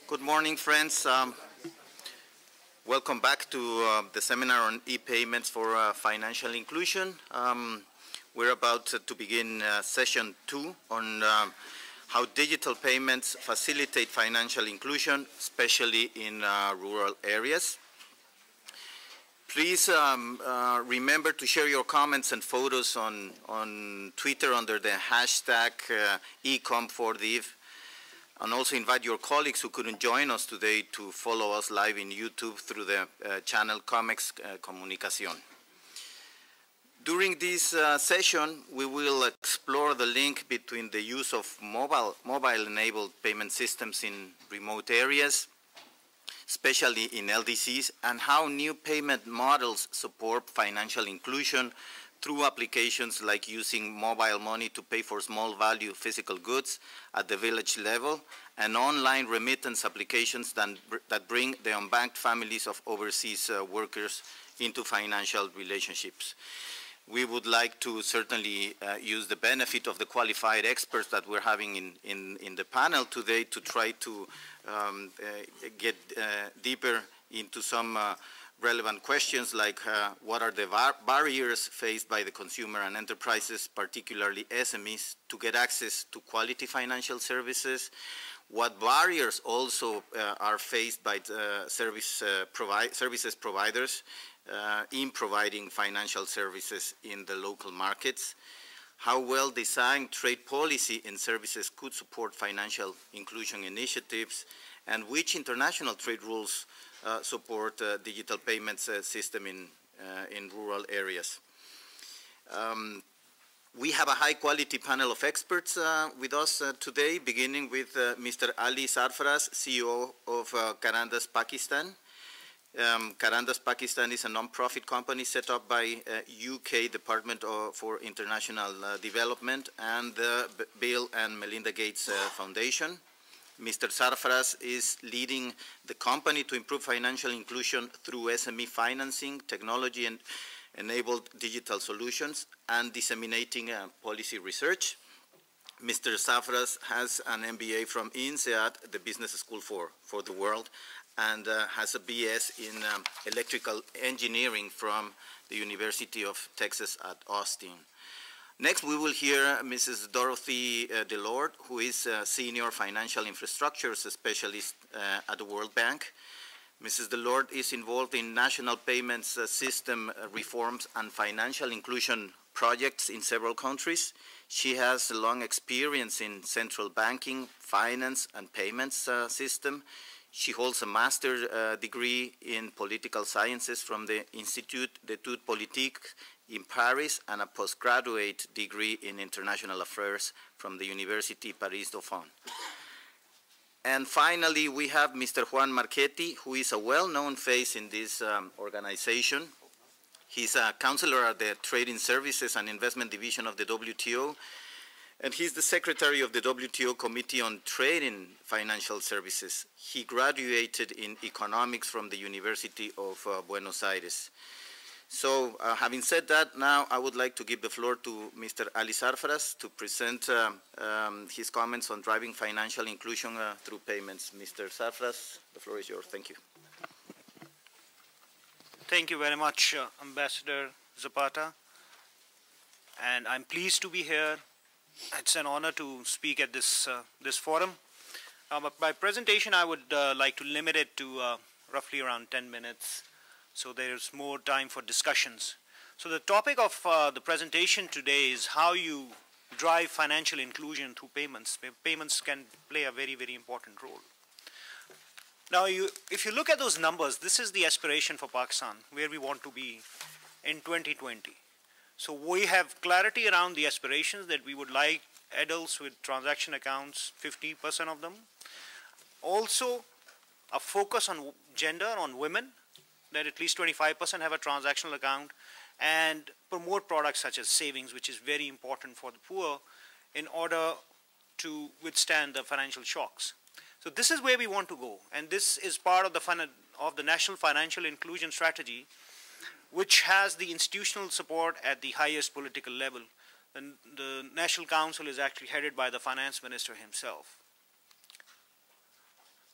Good morning, friends. Welcome back to the seminar on e-payments for financial inclusion. We're about to begin session 2 on how digital payments facilitate financial inclusion, especially in rural areas. Please remember to share your comments and photos on Twitter under the hashtag #ecom4div. And also invite your colleagues who couldn't join us today to follow us live in YouTube through the channel Comex Comunicación. During this session, we will explore the link between the use of mobile-enabled payment systems in remote areas, especially in LDCs, and how new payment models support financial inclusion through applications like using mobile money to pay for small value physical goods at the village level, and online remittance applications that bring the unbanked families of overseas workers into financial relationships. We would like to certainly use the benefit of the qualified experts that we're having in the panel today to try to get deeper into some relevant questions like what are the barriers faced by the consumer and enterprises, particularly SMEs, to get access to quality financial services, what barriers also are faced by services providers in providing financial services in the local markets, how well-designed trade policy and services could support financial inclusion initiatives, and which international trade rules support digital payments system in rural areas. We have a high-quality panel of experts with us today, beginning with Mr. Ali Sarfaraz, CEO of Carandas Pakistan. Carandas Pakistan is a non-profit company set up by UK Department for International Development and the Bill and Melinda Gates Foundation. Mr. Sarfaraz is leading the company to improve financial inclusion through SME financing, technology, and enabled digital solutions, and disseminating policy research. Mr. Sarfaraz has an MBA from INSEAD, the business school for the world, and has a BS in electrical engineering from the University of Texas at Austin. Next, we will hear Mrs. Dorothy Delord, who is a senior financial infrastructures specialist at the World Bank. Mrs. Delord is involved in national payments system reforms and financial inclusion projects in several countries. She has a long experience in central banking, finance, and payments system. She holds a master's degree in political sciences from the Institut d'études politiques in Paris and a postgraduate degree in international affairs from the University Paris-Dauphine. And finally, we have Mr. Juan Marchetti, who is a well-known face in this organization. He's a counselor at the Trading Services and Investment Division of the WTO, and he's the secretary of the WTO Committee on Trade in Financial Services. He graduated in economics from the University of Buenos Aires. So having said that, now I would like to give the floor to Mr. Ali Sarfaraz to present his comments on driving financial inclusion through payments. Mr. Sarfaraz, the floor is yours. Thank you. Thank you very much, Ambassador Zapata. And I'm pleased to be here. It's an honor to speak at this forum. But my presentation, I would like to limit it to roughly around 10 minutes. So there's more time for discussions. So the topic of the presentation today is how you drive financial inclusion through payments. Payments can play a very, very important role. Now, if you look at those numbers, this is the aspiration for Pakistan, where we want to be in 2020. So we have clarity around the aspirations that we would like adults with transaction accounts, 50% of them. Also, a focus on gender, on women, that at least 25% have a transactional account, and promote products such as savings, which is very important for the poor in order to withstand the financial shocks. So this is where we want to go, and this is part of the National Financial Inclusion Strategy, which has the institutional support at the highest political level. And the National Council is actually headed by the Finance Minister himself.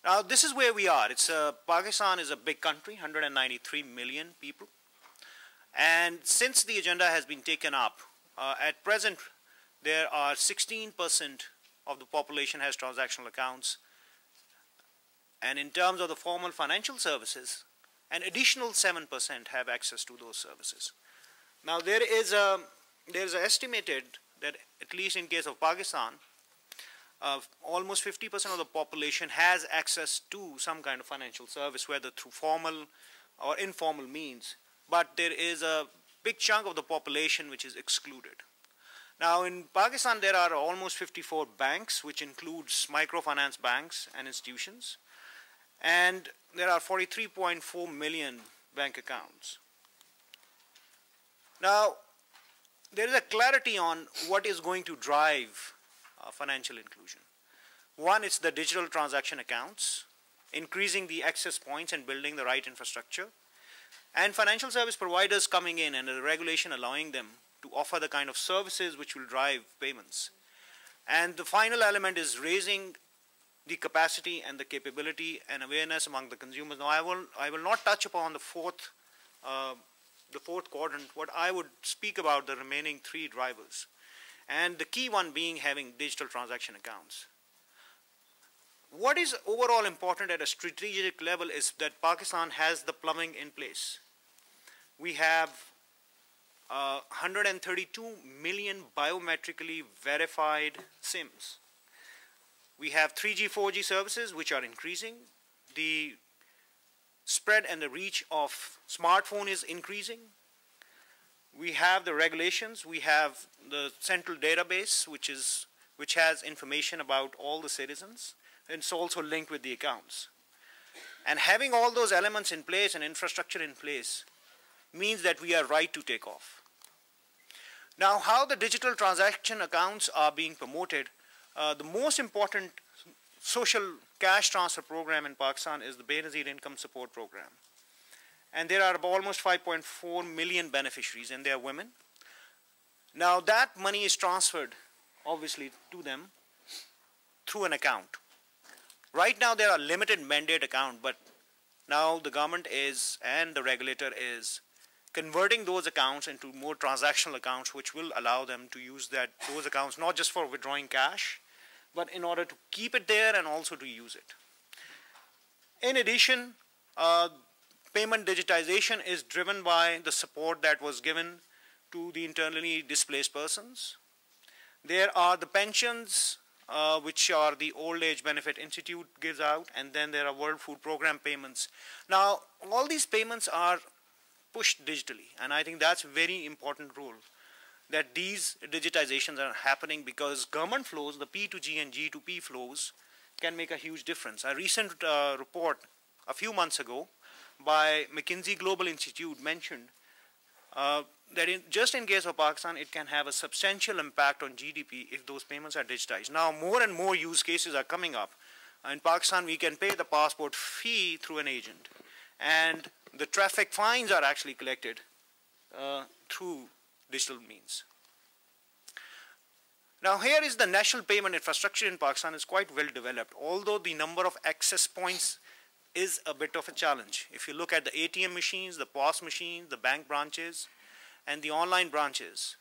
Now, this is where we are. Pakistan is a big country, 193 million people. And since the agenda has been taken up, at present, there are 16% of the population has transactional accounts. And in terms of the formal financial services, an additional 7% have access to those services. Now, there is estimated that at least in case of Pakistan, almost 50% of the population has access to some kind of financial service, whether through formal or informal means. But there is a big chunk of the population which is excluded. Now, in Pakistan, there are almost 54 banks, which includes microfinance banks and institutions. And there are 43.4 million bank accounts. Now, there is a clarity on what is going to drive financial inclusion. One is the digital transaction accounts, increasing the access points and building the right infrastructure, and financial service providers coming in and the regulation allowing them to offer the kind of services which will drive payments. And the final element is raising the capacity and the capability and awareness among the consumers. Now, I will not touch upon the fourth quadrant. What I would speak about the remaining three drivers, and the key one being having digital transaction accounts. What is overall important at a strategic level is that Pakistan has the plumbing in place. We have 132 million biometrically verified SIMs. We have 3G, 4G services which are increasing. The spread and the reach of smartphone is increasing. We have the regulations. We have the central database which has information about all the citizens, and it's also linked with the accounts. And having all those elements in place and infrastructure in place means that we are right to take off. Now, how the digital transaction accounts are being promoted, the most important social cash transfer program in Pakistan is the Benazir Income Support Program. And there are almost 5.4 million beneficiaries, and they are women. Now, that money is transferred, obviously, to them through an account. Right now, there are limited mandate accounts, but now the government is, and the regulator is, converting those accounts into more transactional accounts, which will allow them to use those accounts not just for withdrawing cash, but in order to keep it there and also to use it. In addition, payment digitization is driven by the support that was given to the internally displaced persons. There are the pensions, which are the Old Age Benefit Institute gives out, and then there are World Food Program payments. Now, all these payments are pushed digitally, and I think that's a very important role, that these digitizations are happening, because government flows, the P2G and G2P flows, can make a huge difference. A recent report a few months ago by McKinsey Global Institute mentioned that just in case of Pakistan, it can have a substantial impact on GDP if those payments are digitized. Now, more and more use cases are coming up. In Pakistan, we can pay the passport fee through an agent, and the traffic fines are actually collected through digital means. Now, here is the national payment infrastructure in Pakistan is quite well developed, although the number of access points is a bit of a challenge. If you look at the ATM machines, the POS machines, the bank branches, and the online branches,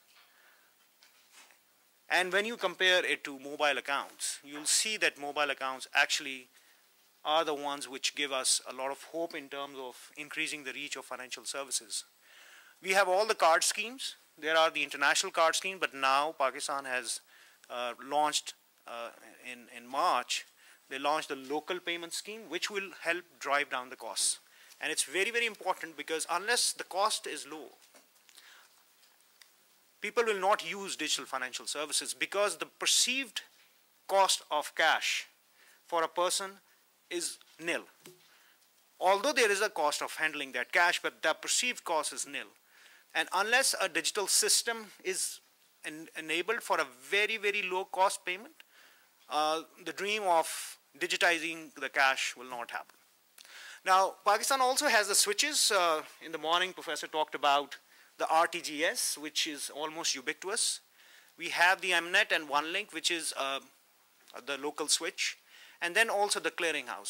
and when you compare it to mobile accounts, you'll see that mobile accounts actually are the ones which give us a lot of hope in terms of increasing the reach of financial services. We have all the card schemes. There are the international card schemes, but now Pakistan has launched in March, they launched the local payment scheme, which will help drive down the costs. And it's very, very important, because unless the cost is low, people will not use digital financial services, because the perceived cost of cash for a person is nil. Although there is a cost of handling that cash, but the perceived cost is nil. And unless a digital system is enabled for a very, very low cost payment, the dream of digitizing the cash will not happen. Now, Pakistan also has the switches. In the morning, Professor talked about the RTGS, which is almost ubiquitous. We have the M-Net and OneLink, which is the local switch, and then also the clearinghouse.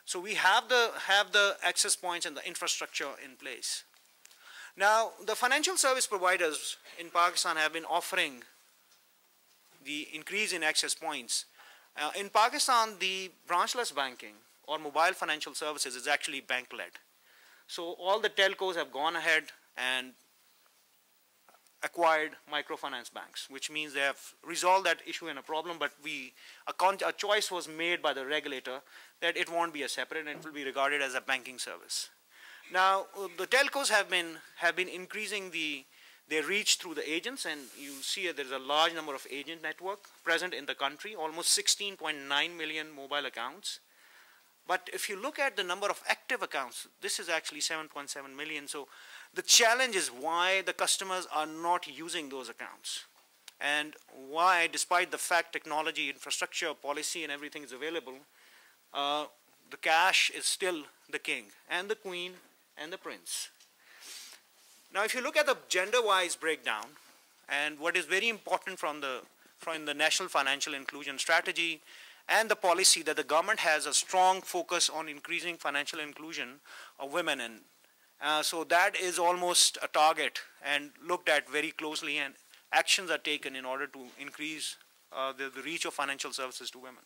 So we have the access points and the infrastructure in place. Now, the financial service providers in Pakistan have been offering the increase in access points. In Pakistan, the branchless banking or mobile financial services is actually bank-led. So all the telcos have gone ahead and acquired microfinance banks, which means they have resolved that issue and a problem, but a choice was made by the regulator that it won't be a separate and it will be regarded as a banking service. Now, the telcos have been increasing their reach through the agents, and you see there's a large number of agent network present in the country, almost 16.9 million mobile accounts. But if you look at the number of active accounts, this is actually 7.7 million. So the challenge is why the customers are not using those accounts, and why, despite the fact technology, infrastructure, policy, and everything is available, the cash is still the king and the queen and the prince. Now, if you look at the gender-wise breakdown, and what is very important from the National Financial Inclusion Strategy and the policy that the government has a strong focus on increasing financial inclusion of women, and so that is almost a target and looked at very closely, and actions are taken in order to increase the reach of financial services to women.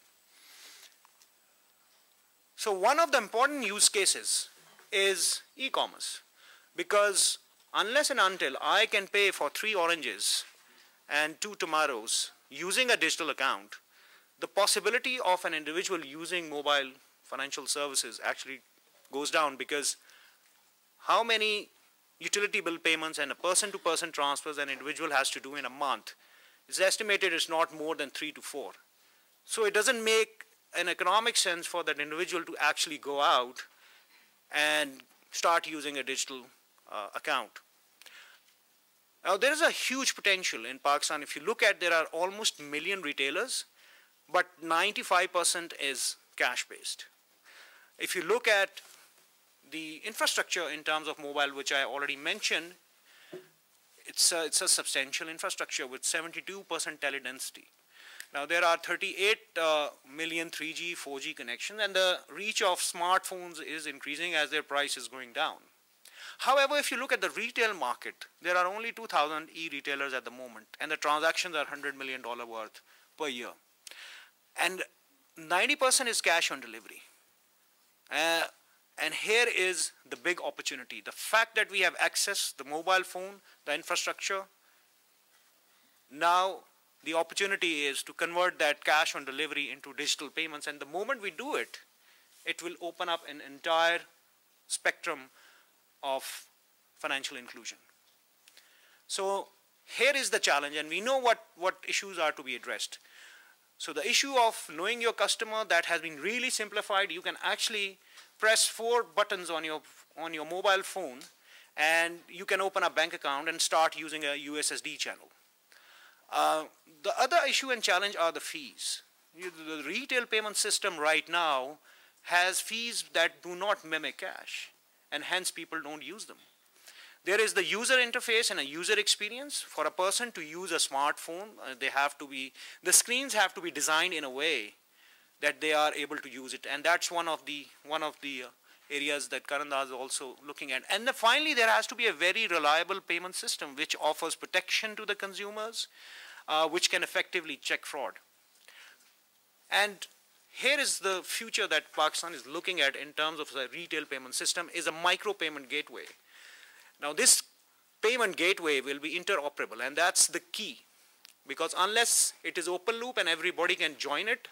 So one of the important use cases is e-commerce, because unless and until I can pay for 3 oranges and 2 tomatoes using a digital account, the possibility of an individual using mobile financial services actually goes down, because how many utility bill payments and a person-to-person transfers an individual has to do in a month is estimated is not more than 3 to 4. So it doesn't make an economic sense for that individual to actually go out and start using a digital account. Now, there is a huge potential in Pakistan. If you look at, there are almost 1 million retailers, but 95% is cash-based. If you look at the infrastructure in terms of mobile, which I already mentioned, it's a substantial infrastructure with 72% teledensity. Now, there are 38 million 3G, 4G connections, and the reach of smartphones is increasing as their price is going down. However, if you look at the retail market, there are only 2,000 e-retailers at the moment, and the transactions are $100 million worth per year. And 90% is cash on delivery. And here is the big opportunity. The fact that we have access, the mobile phone, the infrastructure, now the opportunity is to convert that cash on delivery into digital payments. And the moment we do it, it will open up an entire spectrum of financial inclusion. So here is the challenge, and we know what issues are to be addressed. So the issue of knowing your customer, that has been really simplified. You can actually press 4 buttons on your mobile phone, and you can open a bank account and start using a USSD channel. The other issue and challenge are the fees. The retail payment system right now has fees that do not mimic cash, and hence people don't use them. There is the user interface and a user experience. For a person to use a smartphone, the screens have to be designed in a way that they are able to use it, and that's one of the areas that Karandaz is also looking at. And finally, there has to be a very reliable payment system which offers protection to the consumers, which can effectively check fraud. And here is the future that Pakistan is looking at in terms of the retail payment system, is a micro payment gateway. Now, this payment gateway will be interoperable, and that's the key, because unless it is open loop and everybody can join it,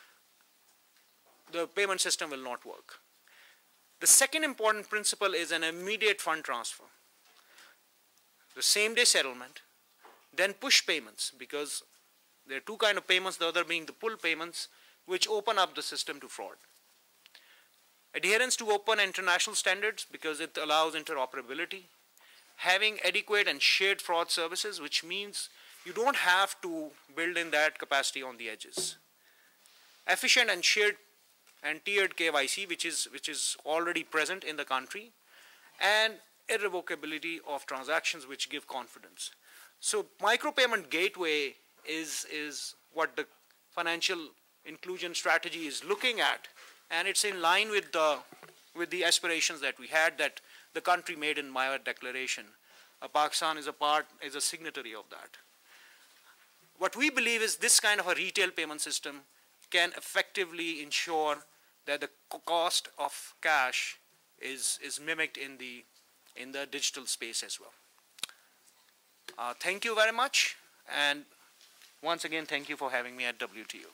the payment system will not work. The second important principle is an immediate fund transfer, the same day settlement, then push payments, because there are 2 kinds of payments, the other being the pull payments, which open up the system to fraud. Adherence to open international standards, because it allows interoperability. Having adequate and shared fraud services, which means you don't have to build in that capacity on the edges. Efficient and shared and tiered KYC, which is already present in the country, and irrevocability of transactions, which give confidence. So micropayment gateway is what the financial inclusion strategy is looking at and it's in line with the aspirations that we had, that the country made in Maya Declaration. Pakistan is a signatory of that. What we believe is this kind of a retail payment system can effectively ensure that the cost of cash is mimicked in the digital space as well. Thank you very much, and once again, thank you for having me at WTO.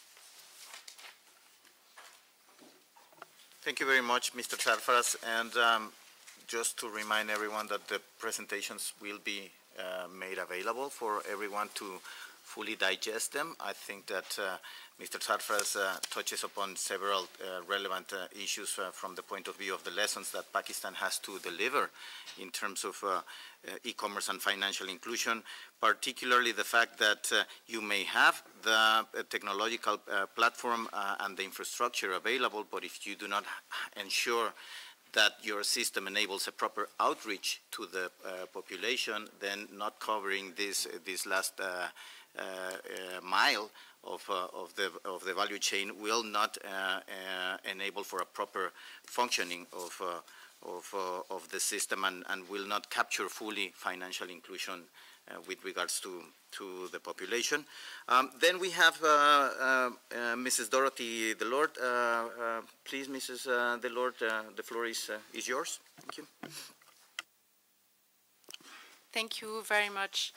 Thank you very much, Mr. Sarfaraz. And just to remind everyone that the presentations will be made available for everyone to fully digest them. I think that Mr. Sarfaraz touches upon several relevant issues from the point of view of the lessons that Pakistan has to deliver in terms of e-commerce and financial inclusion, particularly the fact that you may have the technological platform and the infrastructure available, but if you do not ensure that your system enables a proper outreach to the population, then not covering this last mile of the value chain will not enable for a proper functioning of the system and will not capture fully financial inclusion with regards to the population. Then we have Mrs. Dorothy Delord. Please, Mrs. Delord, the floor is yours. Thank you. Thank you very much.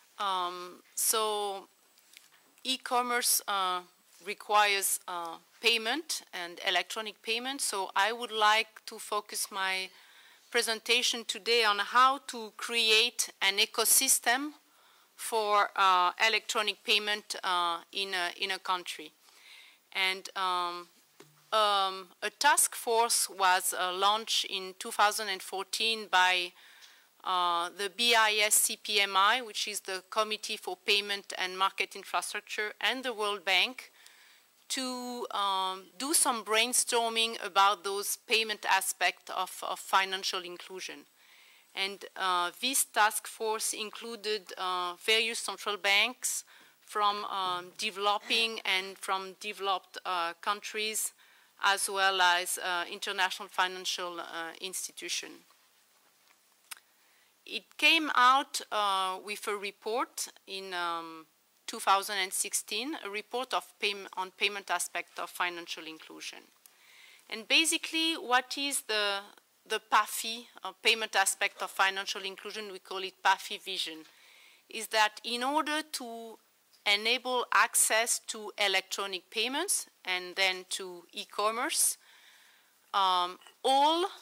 So e-commerce requires payment and electronic payment. So I would like to focus my presentation today on how to create an ecosystem for electronic payment in a country. And a task force was launched in 2014 by the BIS CPMI, which is the Committee for Payment and Market Infrastructure, and the World Bank, to do some brainstorming about those payment aspects of financial inclusion. And this task force included various central banks from developing and from developed countries, as well as international financial institutions. It came out with a report in 2016, a report on payment aspect of financial inclusion. And basically, what is the PAFI, payment aspect of financial inclusion, we call it PAFI vision, is that in order to enable access to electronic payments and then to e-commerce, all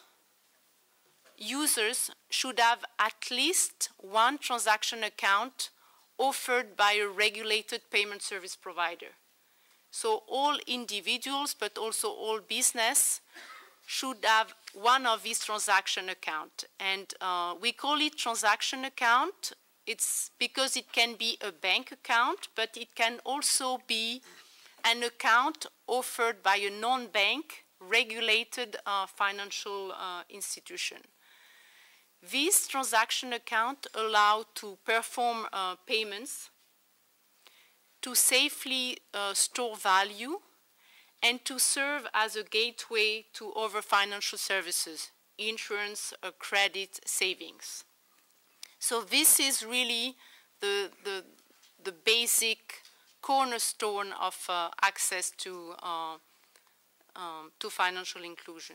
users should have at least one transaction account offered by a regulated payment service provider. So all individuals, but also all business, should have one of these transaction accounts. And we call it transaction account. It's because it can be a bank account, but it can also be an account offered by a non-bank regulated financial institution. This transaction account allows to perform payments, to safely store value, and to serve as a gateway to other financial services, insurance, credit, savings. So this is really the basic cornerstone of access to financial inclusion.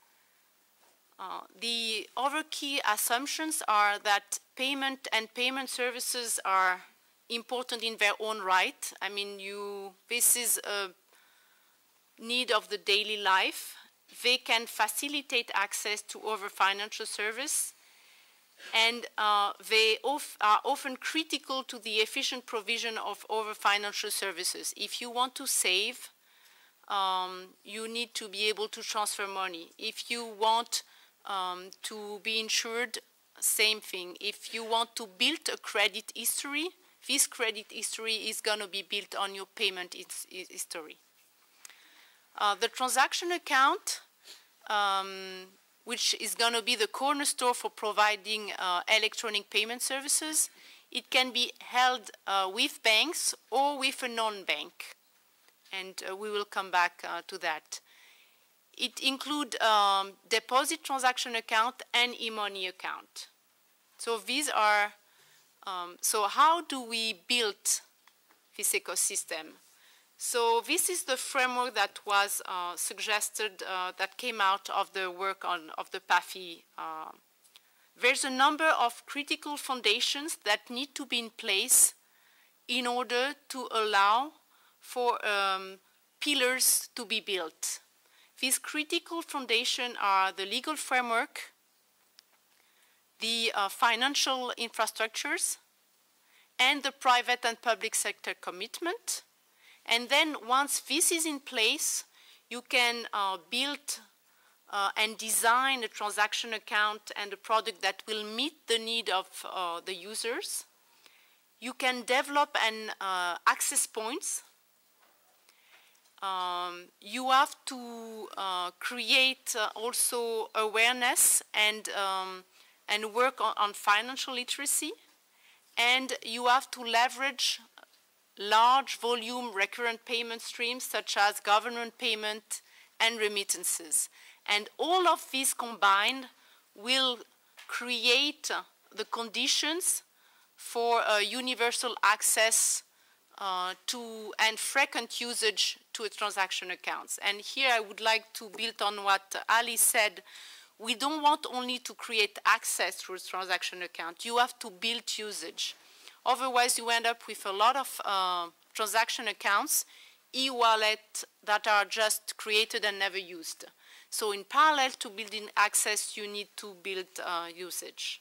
The other key assumptions are that payment and payment services are important in their own right. I mean, this is a need of the daily life. They can facilitate access to other financial services, and they are often critical to the efficient provision of other financial services. If you want to save, you need to be able to transfer money. If you want to be insured, same thing. If you want to build a credit history, this credit history is going to be built on your payment history. The transaction account, which is going to be the cornerstone for providing electronic payment services, it can be held with banks or with a non-bank. And we will come back to that. it includes deposit transaction account and e-money account. So these are, so how do we build this ecosystem? So this is the framework that was suggested, that came out of the work of the PAFI. There's a number of critical foundations that need to be in place in order to allow for pillars to be built. These critical foundations are the legal framework, the financial infrastructures, and the private and public sector commitment. And then once this is in place, you can build and design a transaction account and a product that will meet the need of the users. You can develop an access points. You have to create also awareness and work on financial literacy. And you have to leverage large volume recurrent payment streams such as government payment and remittances. And all of these combined will create the conditions for universal access to and frequent usage to a transaction accounts. And here I would like to build on what Ali said. We don't want only to create access through a transaction account. You have to build usage. Otherwise, you end up with a lot of transaction accounts, e-wallet that are just created and never used. So in parallel to building access, you need to build usage.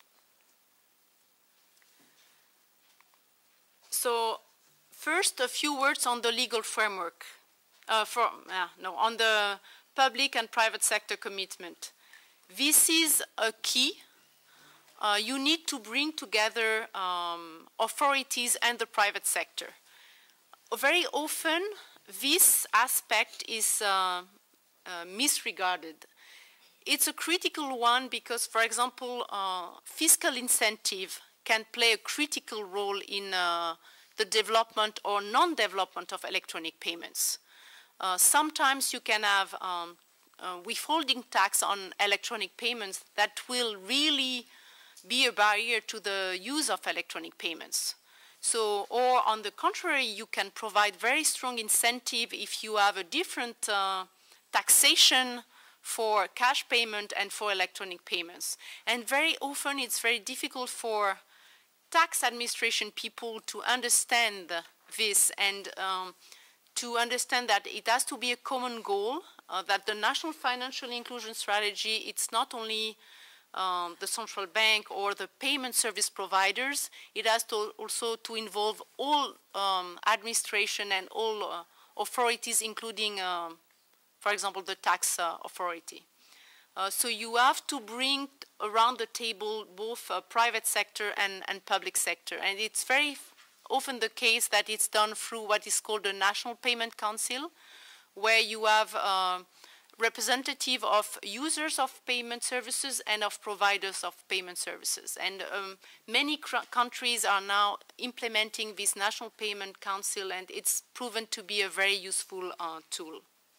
So first, a few words on the legal framework, on the public and private sector commitment. This is a key. You need to bring together authorities and the private sector. Very often, this aspect is misregarded. It's a critical one because, for example, fiscal incentive can play a critical role in the development or non-development of electronic payments. Sometimes you can have withholding tax on electronic payments that will really be a barrier to the use of electronic payments. So, or on the contrary, you can provide very strong incentive if you have a different taxation for cash payment and for electronic payments. And very often it's very difficult for tax administration people to understand this and to understand that it has to be a common goal, that the National Financial Inclusion Strategy, it's not only the central bank or the payment service providers, it has to also to involve all administration and all authorities, including, for example, the tax authority. So you have to bring around the table both private sector and public sector. And it's very often the case that it's done through what is called the National Payment Council, where you have representative of users of payment services and of providers of payment services. And many countries are now implementing this National Payment Council, and it's proven to be a very useful tool.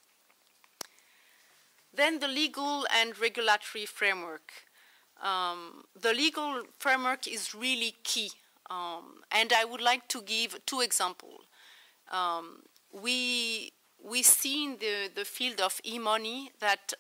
Then the legal and regulatory framework. The legal framework is really key, and I would like to give two examples. We see in the field of e-money that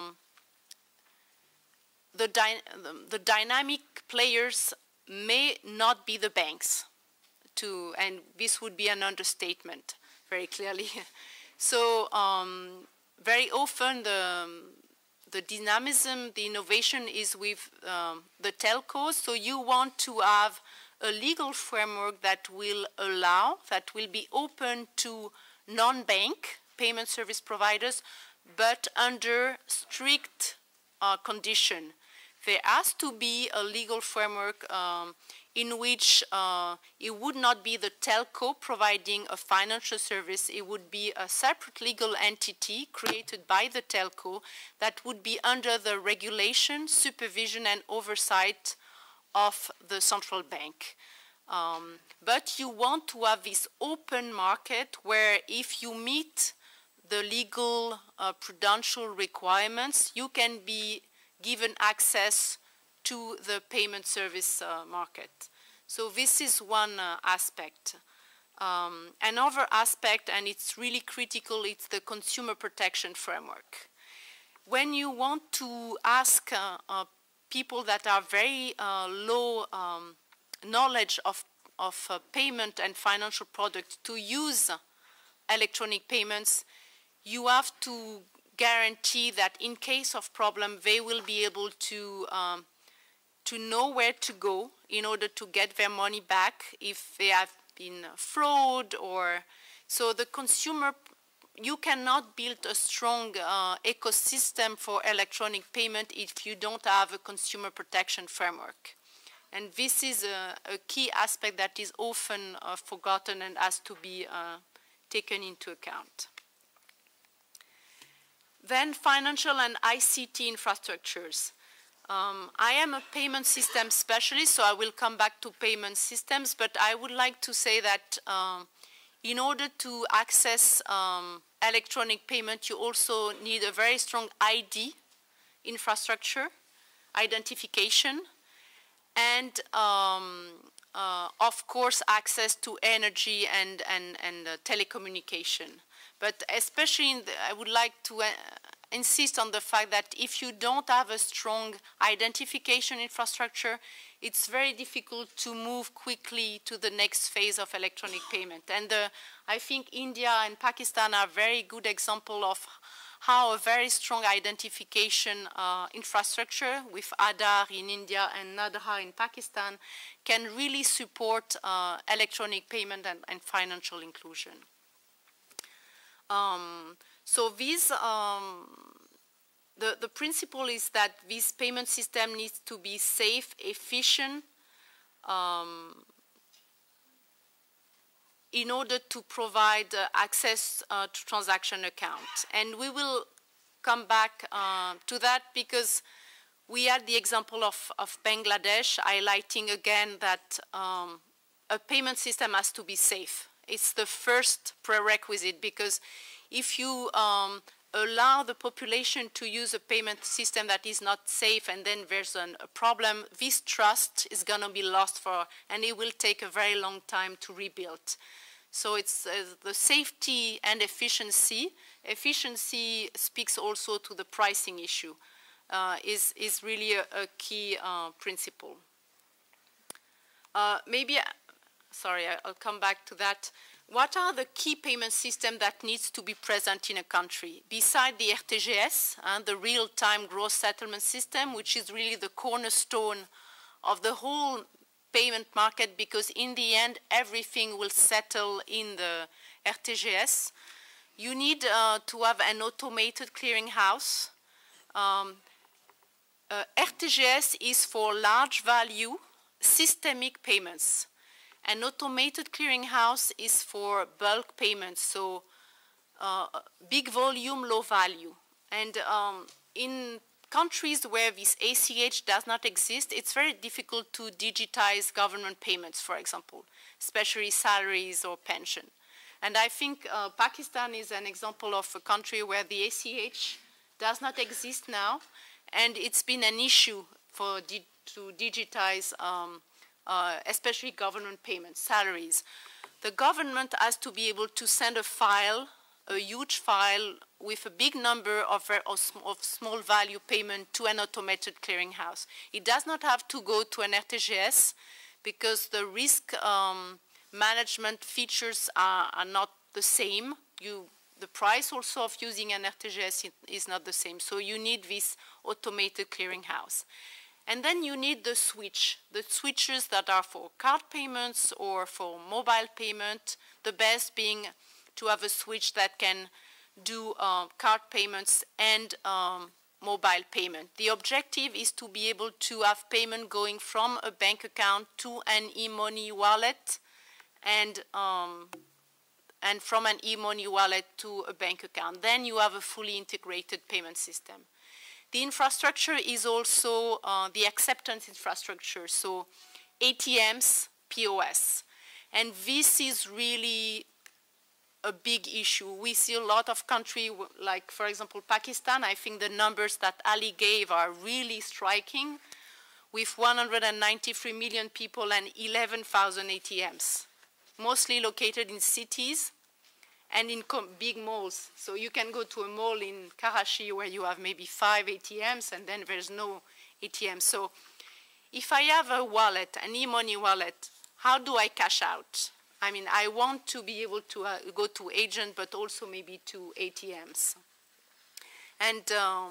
the dynamic players may not be the banks, and this would be an understatement, very clearly. So very often the dynamism, the innovation is with the telcos, so you want to have a legal framework that will allow, that will be open to non-bank payment service providers, but under strict condition. There has to be a legal framework in which it would not be the telco providing a financial service, it would be a separate legal entity created by the telco that would be under the regulation, supervision, and oversight of the central bank. But you want to have this open market where if you meet the legal prudential requirements, you can be given access to the payment service market. So this is one aspect. Another aspect, and it's really critical, it's the consumer protection framework. When you want to ask people that are very low knowledge of payment and financial products to use electronic payments, you have to guarantee that in case of problem, they will be able to know where to go in order to get their money back if they have been fraud or so the consumer. You cannot build a strong ecosystem for electronic payment if you don't have a consumer protection framework. And this is a key aspect that is often forgotten and has to be taken into account. Then financial and ICT infrastructures. I am a payment system specialist, so I will come back to payment systems, but I would like to say that in order to access electronic payment, you also need a very strong ID infrastructure, identification, and of course access to energy and telecommunication. But especially, I would like to insist on the fact that if you don't have a strong identification infrastructure, it's very difficult to move quickly to the next phase of electronic payment. And I think India and Pakistan are very good example of how a very strong identification infrastructure with Aadhaar in India and Aadhaar in Pakistan can really support electronic payment and financial inclusion. So these, the principle is that this payment system needs to be safe, efficient, in order to provide access to transaction accounts. And we will come back to that because we had the example of Bangladesh, highlighting again that a payment system has to be safe. It's the first prerequisite, because if you allow the population to use a payment system that is not safe and then there's a problem, this trust is going to be lost and it will take a very long time to rebuild. So it's the safety and efficiency. Efficiency speaks also to the pricing issue, is really a key principle. Sorry, I'll come back to that. What are the key payment systems that needs to be present in a country? Beside the RTGS, the real-time gross settlement system, which is really the cornerstone of the whole payment market, because in the end, everything will settle in the RTGS. You need to have an automated clearinghouse. RTGS is for large value, systemic payments. An automated clearinghouse is for bulk payments, so big volume, low value. And in countries where this ACH does not exist, it's very difficult to digitize government payments, for example, especially salaries or pension. And I think Pakistan is an example of a country where the ACH does not exist now, and it's been an issue to digitize especially government payments, salaries. The government has to be able to send a file, a huge file with a big number of small value payment to an automated clearinghouse. It does not have to go to an RTGS because the risk management features are not the same. The price also of using an RTGS is not the same. So you need this automated clearinghouse. And then you need the switches that are for card payments or for mobile payment, the best being to have a switch that can do card payments and mobile payment. The objective is to be able to have payment going from a bank account to an e-money wallet and from an e-money wallet to a bank account. Then you have a fully integrated payment system. The infrastructure is also the acceptance infrastructure, so ATMs, POS. And this is really a big issue. We see a lot of countries, like for example Pakistan. I think the numbers that Ali gave are really striking, with 193 million people and 11,000 ATMs, mostly located in cities and in big malls. So you can go to a mall in Karachi where you have maybe 5 ATMs and then there's no ATM. So if I have a wallet, an e-money wallet, how do I cash out? I mean, I want to be able to go to agent, but also maybe to ATMs. And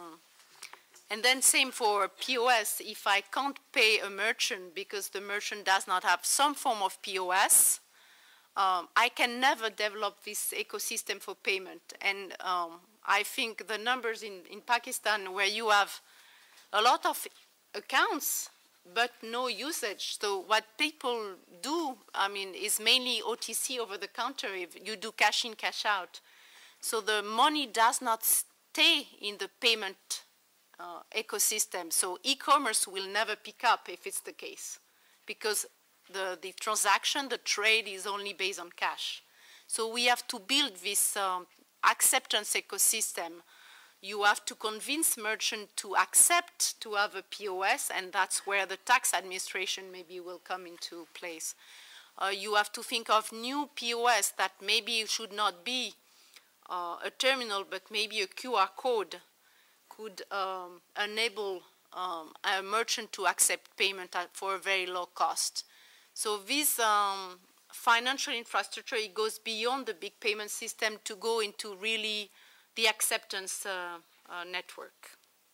then same for POS. If I can't pay a merchant because the merchant does not have some form of POS, I can never develop this ecosystem for payment. And I think the numbers in Pakistan, where you have a lot of accounts but no usage. So what people do, I mean, is mainly OTC, over the counter. If you do cash in, cash out. So the money does not stay in the payment ecosystem. So e-commerce will never pick up if it's the case, because the transaction, the trade is only based on cash. So we have to build this acceptance ecosystem. You have to convince merchants to accept to have a POS, and that's where the tax administration maybe will come into place. You have to think of new POS that maybe should not be a terminal, but maybe a QR code could enable a merchant to accept payment for a very low cost. So this financial infrastructure, it goes beyond the big payment system to go into really the acceptance network.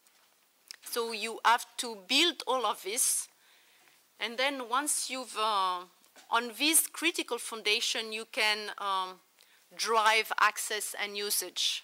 So you have to build all of this, and then once you've, on this critical foundation, you can drive access and usage.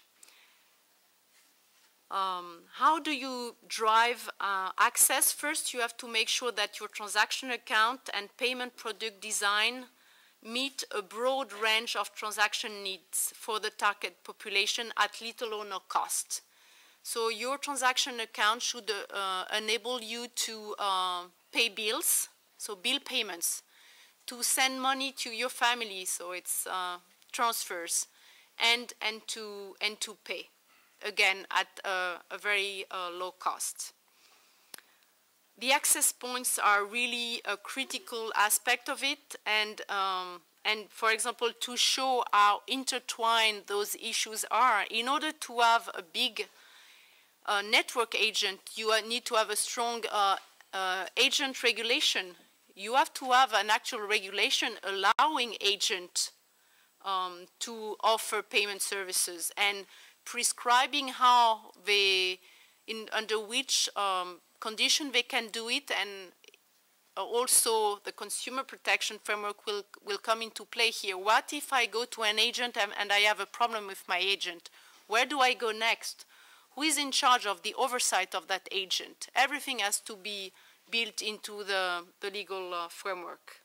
How do you drive access? First, you have to make sure that your transaction account and payment product design meet a broad range of transaction needs for the target population at little or no cost. So your transaction account should enable you to pay bills, so bill payments, to send money to your family, so it's transfers, and to pay, again, at a very low cost. The access points are really a critical aspect of it, and for example, to show how intertwined those issues are, in order to have a big network agent, you need to have a strong agent regulation. You have to have an actual regulation allowing agents to offer payment services and prescribing how they, under which condition they can do it, and also the consumer protection framework will come into play here. What if I go to an agent and I have a problem with my agent? Where do I go next? Who is in charge of the oversight of that agent? Everything has to be built into the legal framework.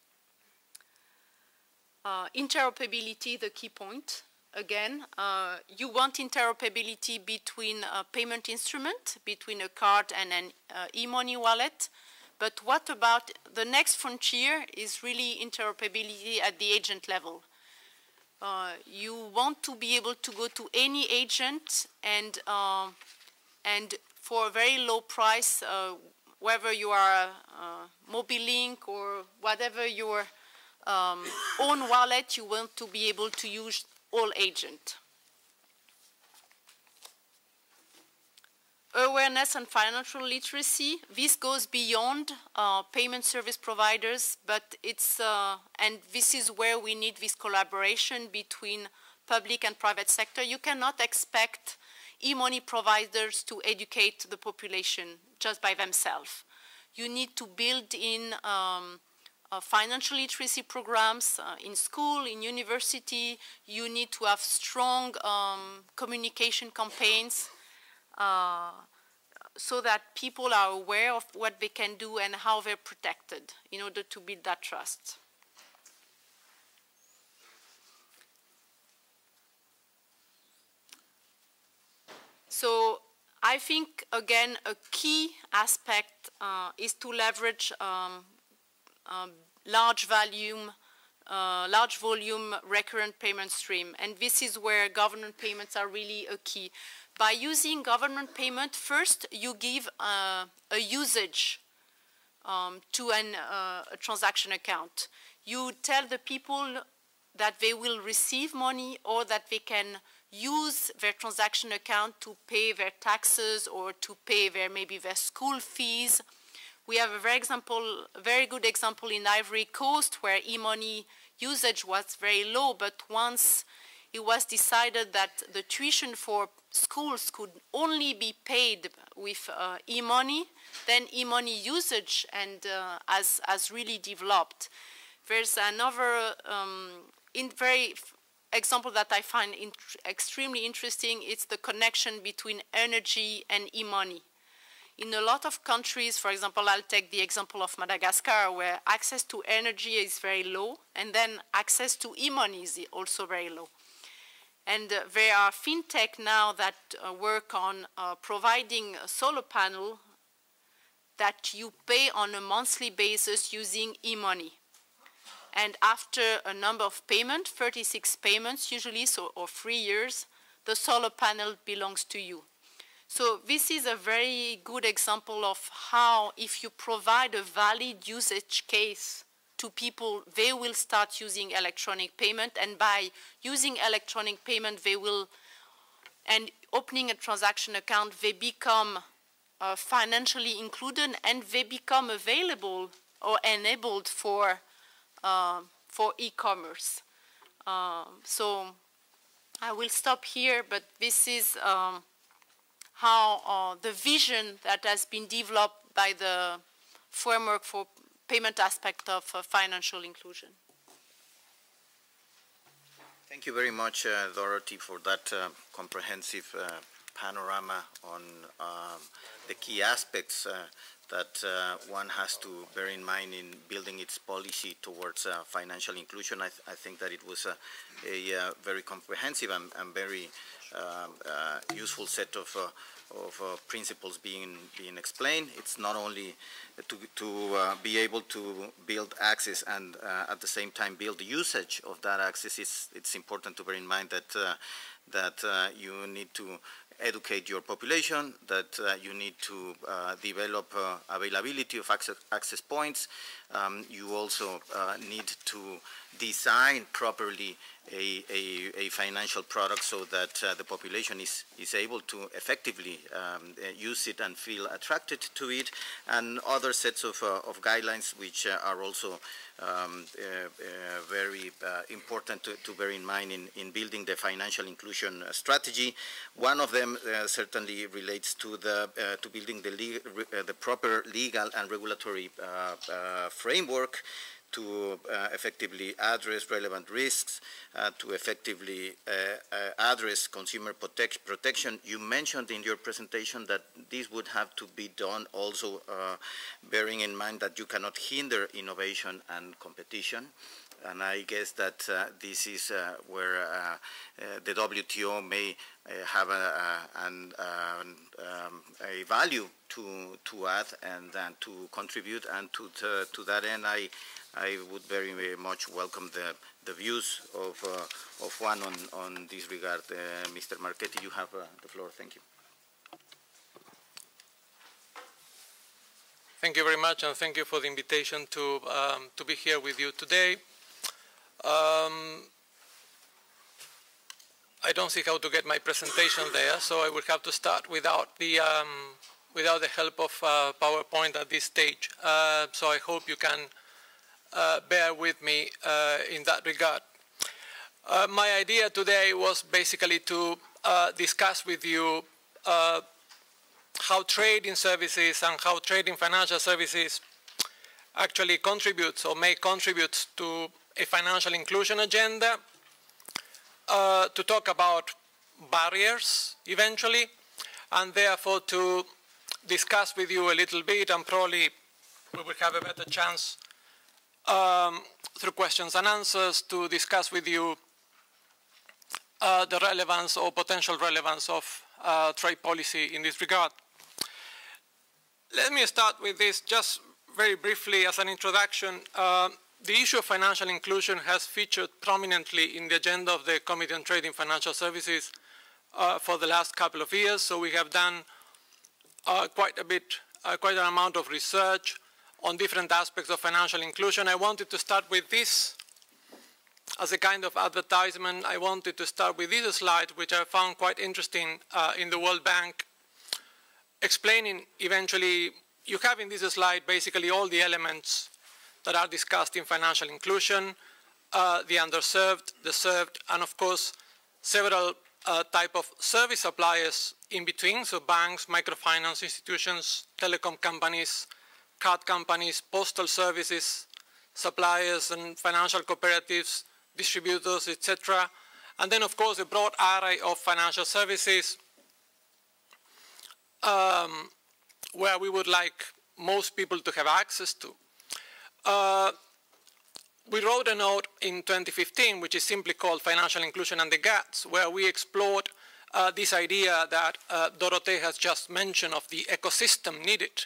Interoperability, the key point. Again, you want interoperability between a payment instrument, between a card and an e-money wallet. But what about the next frontier is really interoperability at the agent level. You want to be able to go to any agent and for a very low price, whether you are Mobilink or whatever your own wallet, you want to be able to use all agent. Awareness and financial literacy. This goes beyond payment service providers, but it's, and this is where we need this collaboration between public and private sector. You cannot expect e-money providers to educate the population just by themselves. You need to build in financial literacy programs in school, in university. You need to have strong communication campaigns so that people are aware of what they can do and how they're protected in order to build that trust. So I think, again, a key aspect is to leverage large volume large volume recurrent payment stream. And this is where government payments are really a key. By using government payment, first you give a usage to a transaction account. You tell the people that they will receive money or that they can use their transaction account to pay their taxes or to pay maybe their school fees. We have a very good example in Ivory Coast where e-money usage was very low, but once it was decided that the tuition for schools could only be paid with e-money, then e-money usage has really developed. There's another very example that I find extremely interesting. It's the connection between energy and e-money. In a lot of countries, for example, I'll take the example of Madagascar, where access to energy is very low, and then access to e-money is also very low. And there are fintech now that work on providing a solar panel that you pay on a monthly basis using e-money. And after a number of payments, 36 payments usually, or 3 years, the solar panel belongs to you. So this is a very good example of how, if you provide a valid usage case to people, they will start using electronic payment, and by using electronic payment, they will, and opening a transaction account, they become financially included, and they become available or enabled for e-commerce. So I will stop here, but this is how the vision that has been developed by the framework for payment aspect of financial inclusion. Thank you very much, Dorothy, for that comprehensive panorama on the key aspects that one has to bear in mind in building its policy towards financial inclusion. I think that it was a very comprehensive and very useful set of principles being explained. It's not only to be able to build access and at the same time build the usage of that access. It's important to bear in mind that you need to educate your population, that you need to develop availability of access points. You also need to design properly a financial product so that the population is able to effectively use it and feel attracted to it, and other sets of guidelines which are also very important to bear in mind in building the financial inclusion strategy. One of them certainly relates to to building the proper legal and regulatory framework to effectively address relevant risks, to effectively address consumer protection. You mentioned in your presentation that this would have to be done also bearing in mind that you cannot hinder innovation and competition. And I guess that this is where the WTO may have a value to add and to contribute. And to that end, I would very, very much welcome the views of Juan on this regard. Mr. Marchetti, you have the floor. Thank you. Thank you very much, and thank you for the invitation to be here with you today. I don't see how to get my presentation there, so I will have to start without the help of PowerPoint at this stage. So I hope you can bear with me in that regard. My idea today was basically to discuss with you how trade in services and how trade in financial services actually contributes or may contribute to a financial inclusion agenda, to talk about barriers eventually, and therefore to discuss with you a little bit, and probably we will have a better chance through questions and answers to discuss with you the relevance or potential relevance of trade policy in this regard. Let me start with this just very briefly as an introduction. the issue of financial inclusion has featured prominently in the agenda of the Committee on Trade in Financial Services for the last couple of years. So we have done quite an amount of research on different aspects of financial inclusion. I wanted to start with this as a kind of advertisement. I wanted to start with this slide, which I found quite interesting in the World Bank, explaining eventually, you have in this slide basically all the elements that are discussed in financial inclusion, the underserved, the served, and of course, several type of service suppliers in between, so banks, microfinance institutions, telecom companies, card companies, postal services, suppliers and financial cooperatives, distributors, etc. And then, of course, a broad array of financial services where we would like most people to have access to. We wrote a note in 2015, which is simply called Financial Inclusion and the Gaps, where we explored this idea that Dorothée has just mentioned of the ecosystem needed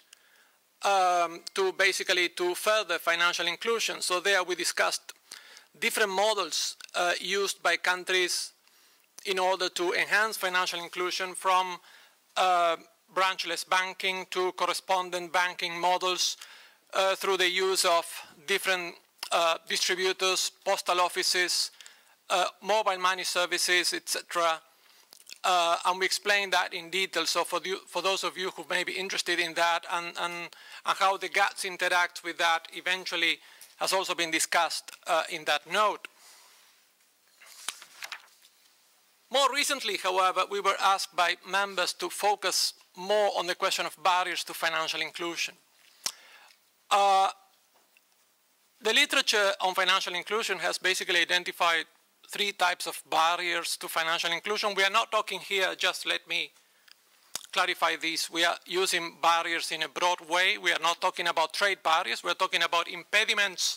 to further financial inclusion. So there we discussed different models used by countries in order to enhance financial inclusion, from branchless banking to correspondent banking models through the use of different distributors, postal offices, mobile money services, etc. And we explained that in detail. So for those of you who may be interested in that and how the GATS interact with that eventually has also been discussed in that note. More recently, however, we were asked by members to focus more on the question of barriers to financial inclusion. The literature on financial inclusion has basically identified 3 types of barriers to financial inclusion. We are not talking here, just let me clarify this, we are using barriers in a broad way. We are not talking about trade barriers, we are talking about impediments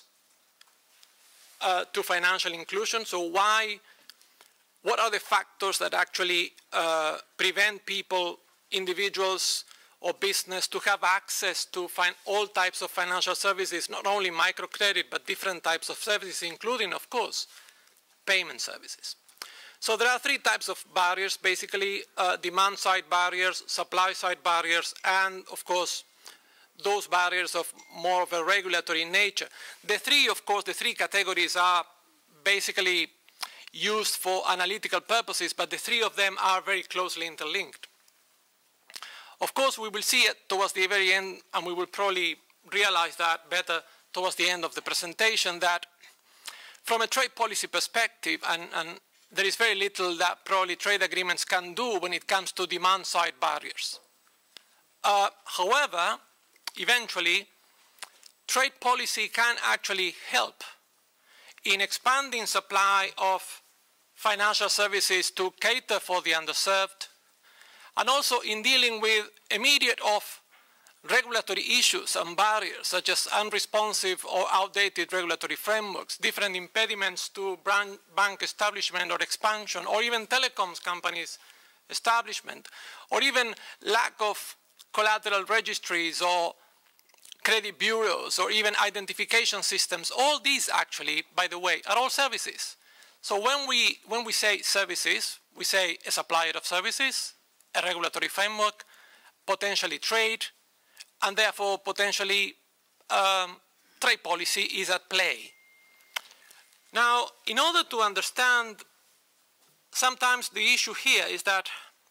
to financial inclusion. So what are the factors that actually prevent people, individuals, or business to have access to all types of financial services, not only microcredit, but different types of services, including, of course, payment services. So there are 3 types of barriers, basically demand-side barriers, supply-side barriers, and, of course, those barriers of more of a regulatory nature. The 3 categories are basically used for analytical purposes, but the 3 of them are very closely interlinked. Of course, we will see it towards the very end, and we will probably realize that better towards the end of the presentation, that from a trade policy perspective, and there is very little that probably trade agreements can do when it comes to demand-side barriers. However, eventually, trade policy can actually help in expanding supply of financial services to cater for the underserved, and also in dealing with immediate regulatory issues and barriers, such as unresponsive or outdated regulatory frameworks, different impediments to bank establishment or expansion, or even telecoms companies' establishment, or even lack of collateral registries or credit bureaus, or even identification systems. All these actually, by the way, are all services. So when we say services, we say a supplier of services, a regulatory framework, potentially trade, and therefore potentially trade policy is at play. Now, in order to understand, sometimes the issue here is that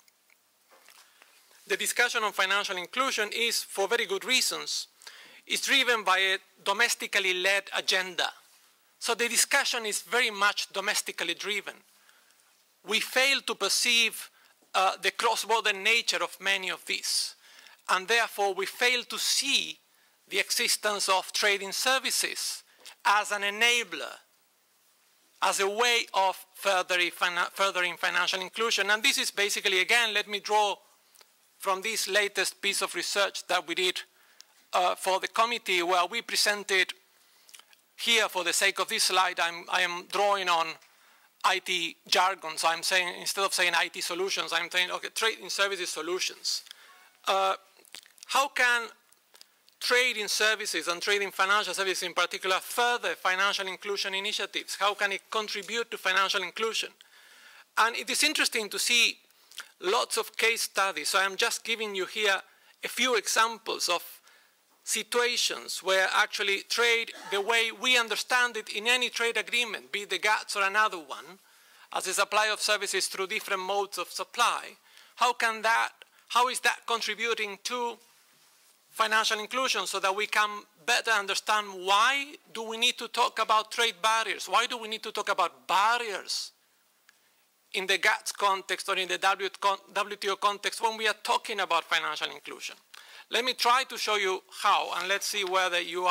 the discussion on financial inclusion is, for very good reasons, is driven by a domestically led agenda. So the discussion is very much domestically driven. We fail to perceive the cross-border nature of many of these, and therefore we fail to see the existence of trading services as an enabler, as a way of furthering financial inclusion. And this is basically, again, let me draw from this latest piece of research that we did for the committee, where we presented here, for the sake of this slide, I am drawing on IT jargon. So I'm saying, instead of saying IT solutions, I'm saying, okay, trading services solutions. How can trading services and trading financial services in particular further financial inclusion initiatives? How can it contribute to financial inclusion? And it is interesting to see lots of case studies. So I'm just giving you here a few examples of situations where actually trade, the way we understand it in any trade agreement, be it the GATS or another one, as a supply of services through different modes of supply, how is that contributing to financial inclusion so that we can better understand why do we need to talk about trade barriers? Why do we need to talk about barriers in the GATS context or in the WTO context when we are talking about financial inclusion? Let me try to show you how, and let's see whether you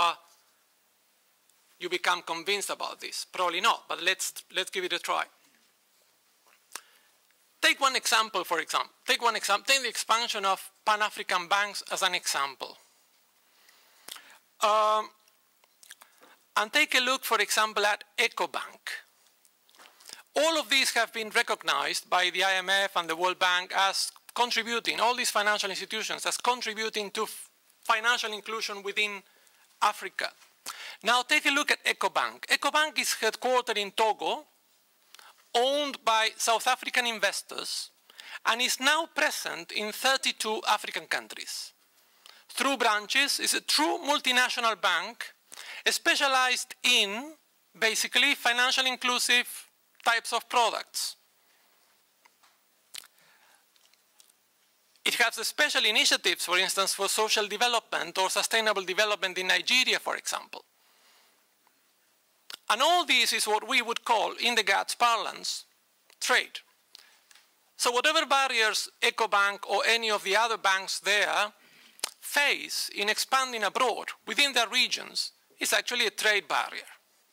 become convinced about this. Probably not, but let's give it a try. Take one example, for example. Take the expansion of Pan-African banks as an example. And take a look, for example, at EcoBank. All of these have been recognized by the IMF and the World Bank as contributing, all these financial institutions, as contributing to financial inclusion within Africa. Now take a look at EcoBank. EcoBank is headquartered in Togo, owned by South African investors, and is now present in 32 African countries. Through branches, it's a true multinational bank, specialized in, basically, financial inclusive types of products. It has special initiatives, for instance, for social development or sustainable development in Nigeria, for example. And all this is what we would call, in the GATS parlance, trade. So whatever barriers EcoBank or any of the other banks there face in expanding abroad within their regions is actually a trade barrier.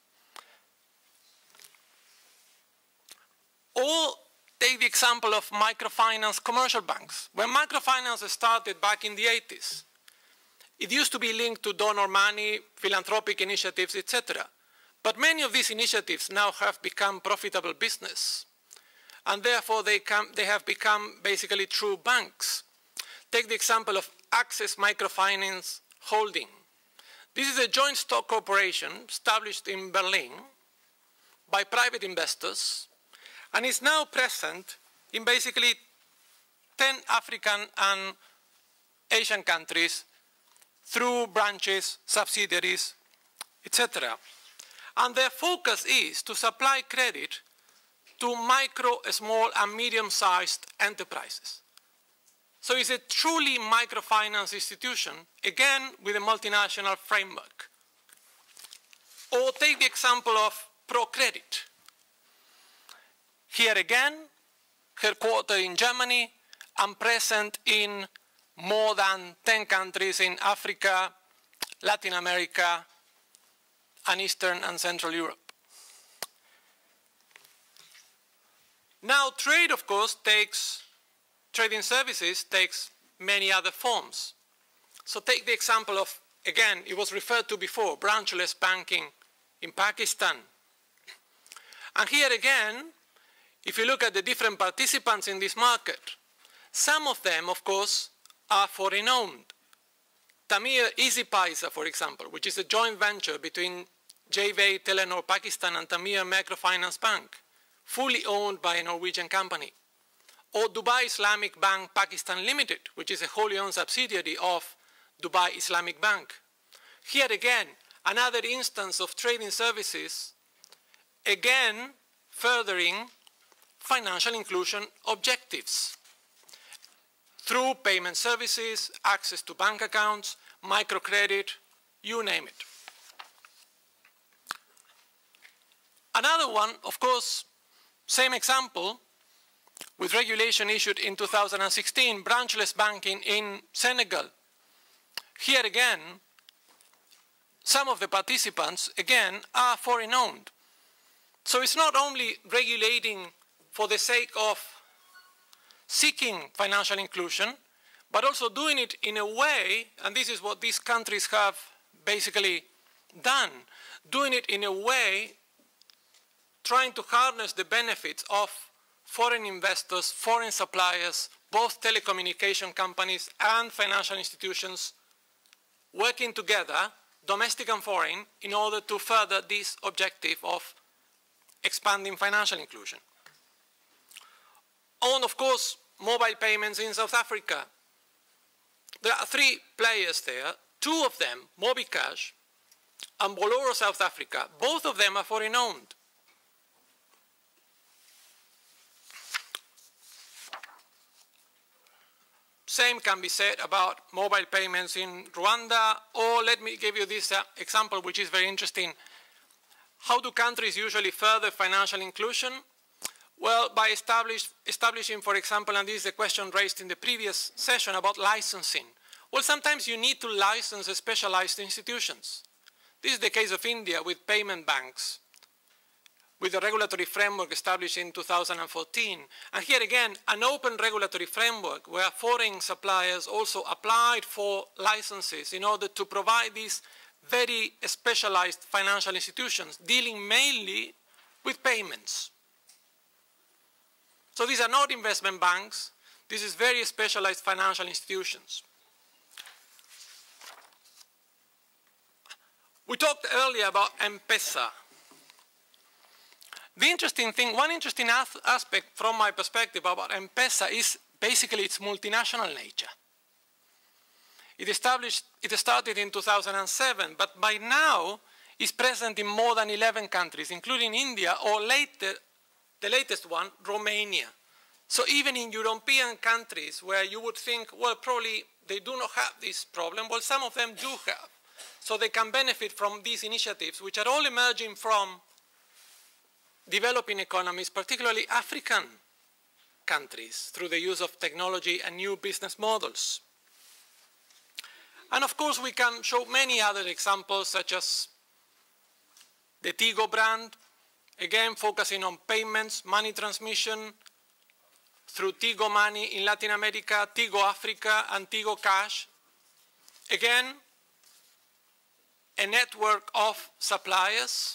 Or take the example of microfinance commercial banks. When microfinance started back in the 80s, it used to be linked to donor money, philanthropic initiatives, etc. But many of these initiatives now have become profitable business. And therefore, they have become basically true banks. Take the example of Access Microfinance Holding. This is a joint stock corporation established in Berlin by private investors, and is now present in basically 10 African and Asian countries through branches, subsidiaries, etc. And their focus is to supply credit to micro, small, and medium-sized enterprises. So it's a truly microfinance institution, again, with a multinational framework. Or take the example of ProCredit. Here again, headquartered in Germany and present in more than 10 countries in Africa, Latin America, and Eastern and Central Europe. Now, trade, of course, trading services takes many other forms. So take the example of, again, it was referred to before, branchless banking in Pakistan. And here again, if you look at the different participants in this market, some of them, of course, are foreign-owned. Tamir Easypaisa, for example, which is a joint venture between JV Telenor Pakistan and Tamir Microfinance Bank, fully owned by a Norwegian company. Or Dubai Islamic Bank Pakistan Limited, which is a wholly owned subsidiary of Dubai Islamic Bank. Here again, another instance of trading services, again, furthering financial inclusion objectives through payment services, access to bank accounts, microcredit, you name it. Another one, of course, same example, with regulation issued in 2016, branchless banking in Senegal. Here again, some of the participants, again, are foreign-owned. So it's not only regulating for the sake of seeking financial inclusion, but also doing it in a way, and this is what these countries have basically done, doing it in a way trying to harness the benefits of foreign investors, foreign suppliers, both telecommunication companies and financial institutions working together, domestic and foreign, in order to further this objective of expanding financial inclusion. On, of course, mobile payments in South Africa. There are 3 players there. 2 of them, Mobicash and Boloro South Africa, both of them are foreign-owned. Same can be said about mobile payments in Rwanda, or let me give you this example, which is very interesting. How do countries usually further financial inclusion? Well, by establishing, for example, and this is a question raised in the previous session about licensing. Well, sometimes you need to license specialized institutions. This is the case of India with payment banks, with a regulatory framework established in 2014. And here again, an open regulatory framework where foreign suppliers also applied for licenses in order to provide these very specialized financial institutions dealing mainly with payments. So these are not investment banks. This is very specialized financial institutions. We talked earlier about M-Pesa. The interesting thing, one interesting aspect from my perspective about M-Pesa is basically its multinational nature. It started in 2007, but by now is present in more than 11 countries, including India, or later, the latest one, Romania. So even in European countries where you would think, well, probably they do not have this problem, well, some of them do have. So they can benefit from these initiatives, which are all emerging from developing economies, particularly African countries, through the use of technology and new business models. And of course, we can show many other examples, such as the Tigo brand, again focusing on payments, money transmission, through Tigo Money in Latin America, Tigo Africa, and Tigo Cash. Again, a network of suppliers.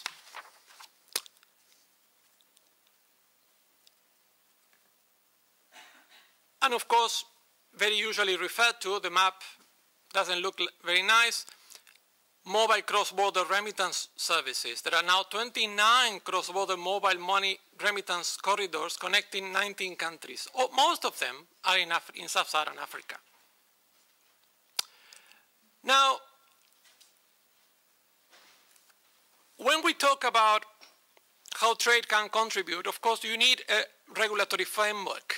And of course, very usually referred to, the map doesn't look very nice, mobile cross-border remittance services. There are now 29 cross-border mobile money remittance corridors connecting 19 countries. Most of them are in sub-Saharan Africa. Now, when we talk about how trade can contribute, of course, you need a regulatory framework.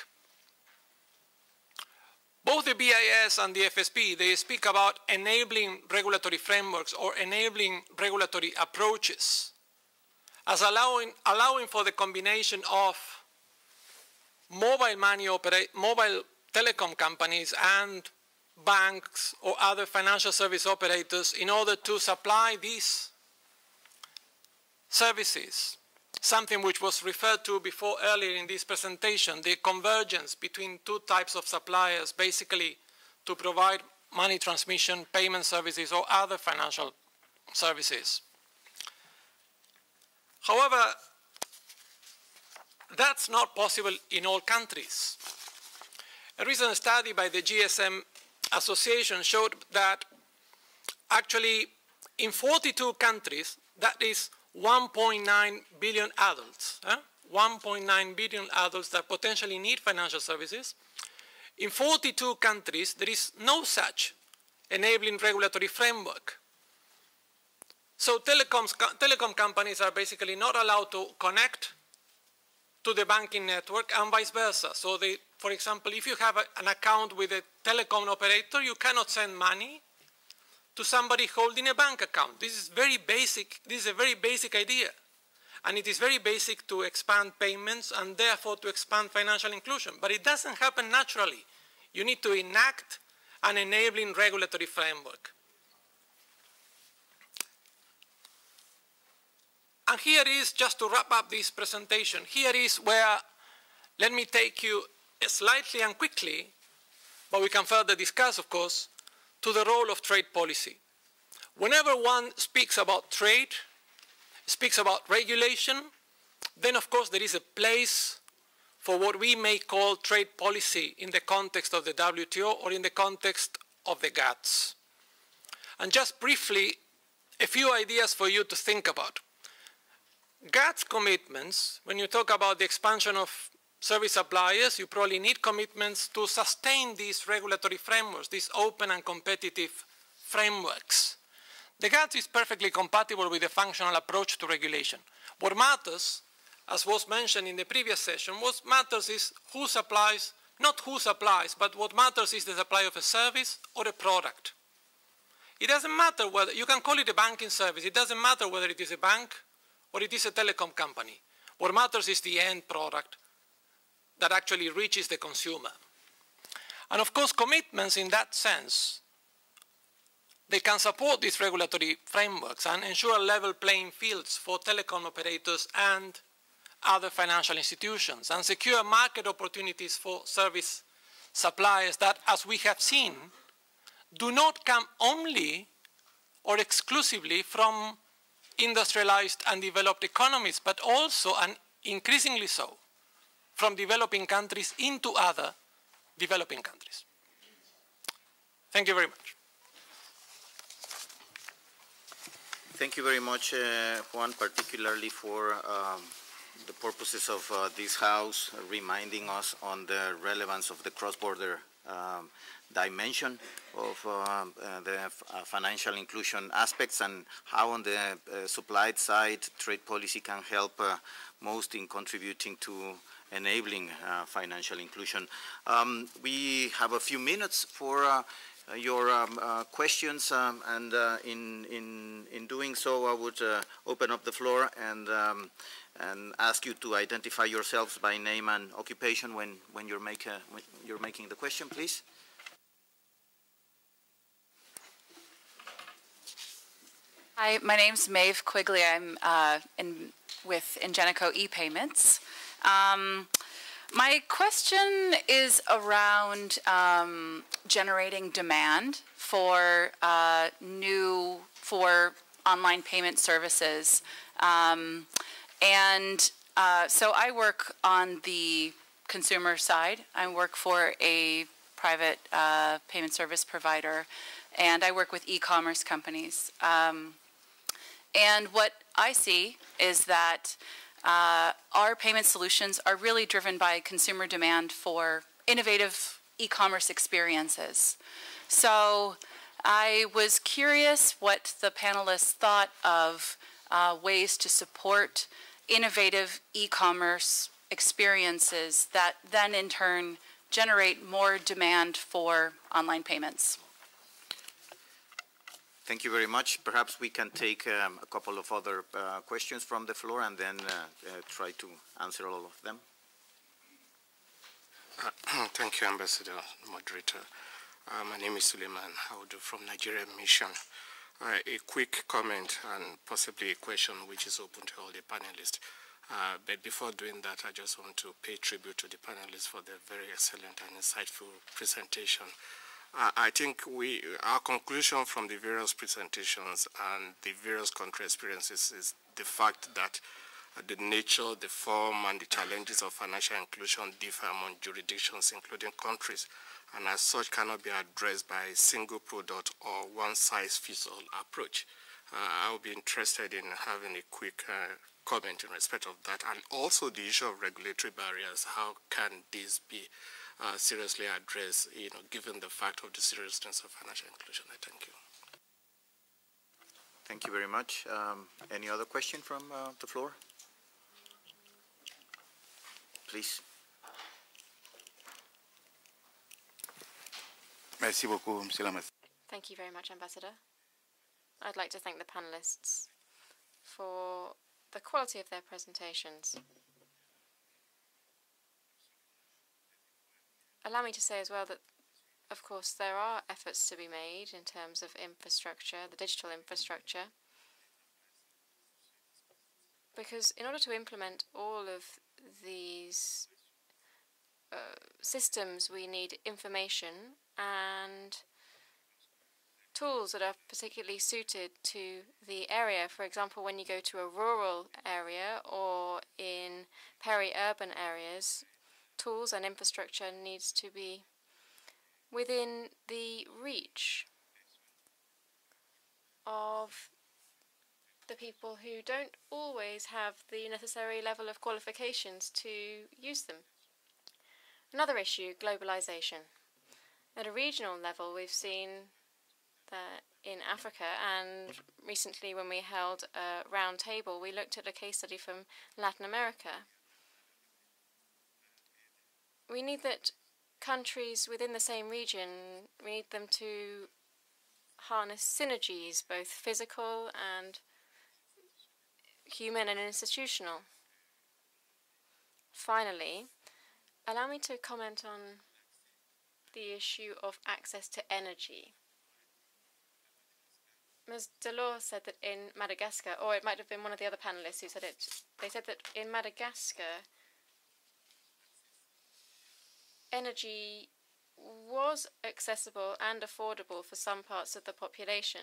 Both the BIS and the FSP, they speak about enabling regulatory frameworks or enabling regulatory approaches as allowing for the combination of mobile telecom companies and banks or other financial service operators in order to supply these services. Something which was referred to before earlier in this presentation, the convergence between 2 types of suppliers, basically to provide money transmission, payment services, or other financial services. However, that's not possible in all countries. A recent study by the GSM Association showed that actually in 42 countries, that is 1.9 billion adults, 1.9 billion adults that potentially need financial services. In 42 countries, there is no such enabling regulatory framework. So telecom companies are basically not allowed to connect to the banking network and vice versa. So they, for example, if you have an account with a telecom operator, you cannot send money to somebody holding a bank account. This is very basic. This is a very basic idea. And it is very basic to expand payments and therefore to expand financial inclusion. But it doesn't happen naturally. You need to enact an enabling regulatory framework. And here is, just to wrap up this presentation, here is where, let me take you slightly and quickly, but we can further discuss, of course, to the role of trade policy. Whenever one speaks about trade, speaks about regulation, then of course there is a place for what we may call trade policy in the context of the WTO or in the context of the GATS. And just briefly, a few ideas for you to think about. GATT's commitments, when you talk about the expansion of service suppliers, you probably need commitments to sustain these regulatory frameworks, these open and competitive frameworks. The GATT is perfectly compatible with the functional approach to regulation. What matters, as was mentioned in the previous session, what matters is who supplies, not who supplies, but what matters is the supply of a service or a product. It doesn't matter whether, you can call it a banking service, it doesn't matter whether it is a bank or it is a telecom company. What matters is the end product that actually reaches the consumer. And of course, commitments in that sense, they can support these regulatory frameworks and ensure level playing fields for telecom operators and other financial institutions, and secure market opportunities for service suppliers that, as we have seen, do not come only or exclusively from industrialized and developed economies, but also, and increasingly so, from developing countries into other developing countries. Thank you very much. Thank you very much, Juan, particularly for the purposes of this House, reminding us on the relevance of the cross-border dimension of the financial inclusion aspects, and how on the supply side trade policy can help most in contributing to enabling financial inclusion. We have a few minutes for your questions, and in doing so, I would open up the floor and ask you to identify yourselves by name and occupation when you're making the question, please. Hi, my name's Maeve Quigley. I'm with Ingenico ePayments. My question is around generating demand for online payment services. So I work on the consumer side. I work for a private payment service provider, and I work with e-commerce companies. And what I see is that our payment solutions are really driven by consumer demand for innovative e-commerce experiences. So I was curious what the panelists thought of ways to support innovative e-commerce experiences that then in turn generate more demand for online payments. Thank you very much. Perhaps we can take a couple of other questions from the floor and then try to answer all of them. Thank you, Ambassador, Moderator. My name is Suleiman Haudu from Nigerian Mission. A quick comment and possibly a question which is open to all the panelists. But before doing that, I just want to pay tribute to the panelists for their very excellent and insightful presentation. I think our conclusion from the various presentations and the various country experiences is the fact that the nature, the form, and the challenges of financial inclusion differ among jurisdictions, including countries, and as such cannot be addressed by a single product or one-size-fits-all approach. I would be interested in having a quick comment in respect of that, and also the issue of regulatory barriers. How can this be seriously addressed, given the fact of the seriousness of financial inclusion? I thank you. Thank you very much. Any other question from the floor? Please. Merci beaucoup, Monsieur l'Ambassadeur. Thank you very much, Ambassador. I'd like to thank the panelists for the quality of their presentations. Allow me to say as well that, of course, there are efforts to be made in terms of infrastructure, the digital infrastructure, because in order to implement all of these systems, we need information and tools that are particularly suited to the area. For example, when you go to a rural area or in peri-urban areas, tools and infrastructure needs to be within the reach people who don't always have the necessary level of qualifications to use them. Another issue, globalization. At a regional level, we've seen that in Africa, and recently when we held a round table, we looked at a case study from Latin America. We need that countries within the same region, we need them to harness synergies, both physical and human and institutional. Finally, allow me to comment on the issue of access to energy. Ms. Delors said that in Madagascar, or it might have been one of the other panelists who said it, they said that in Madagascar, energy was accessible and affordable for some parts of the population.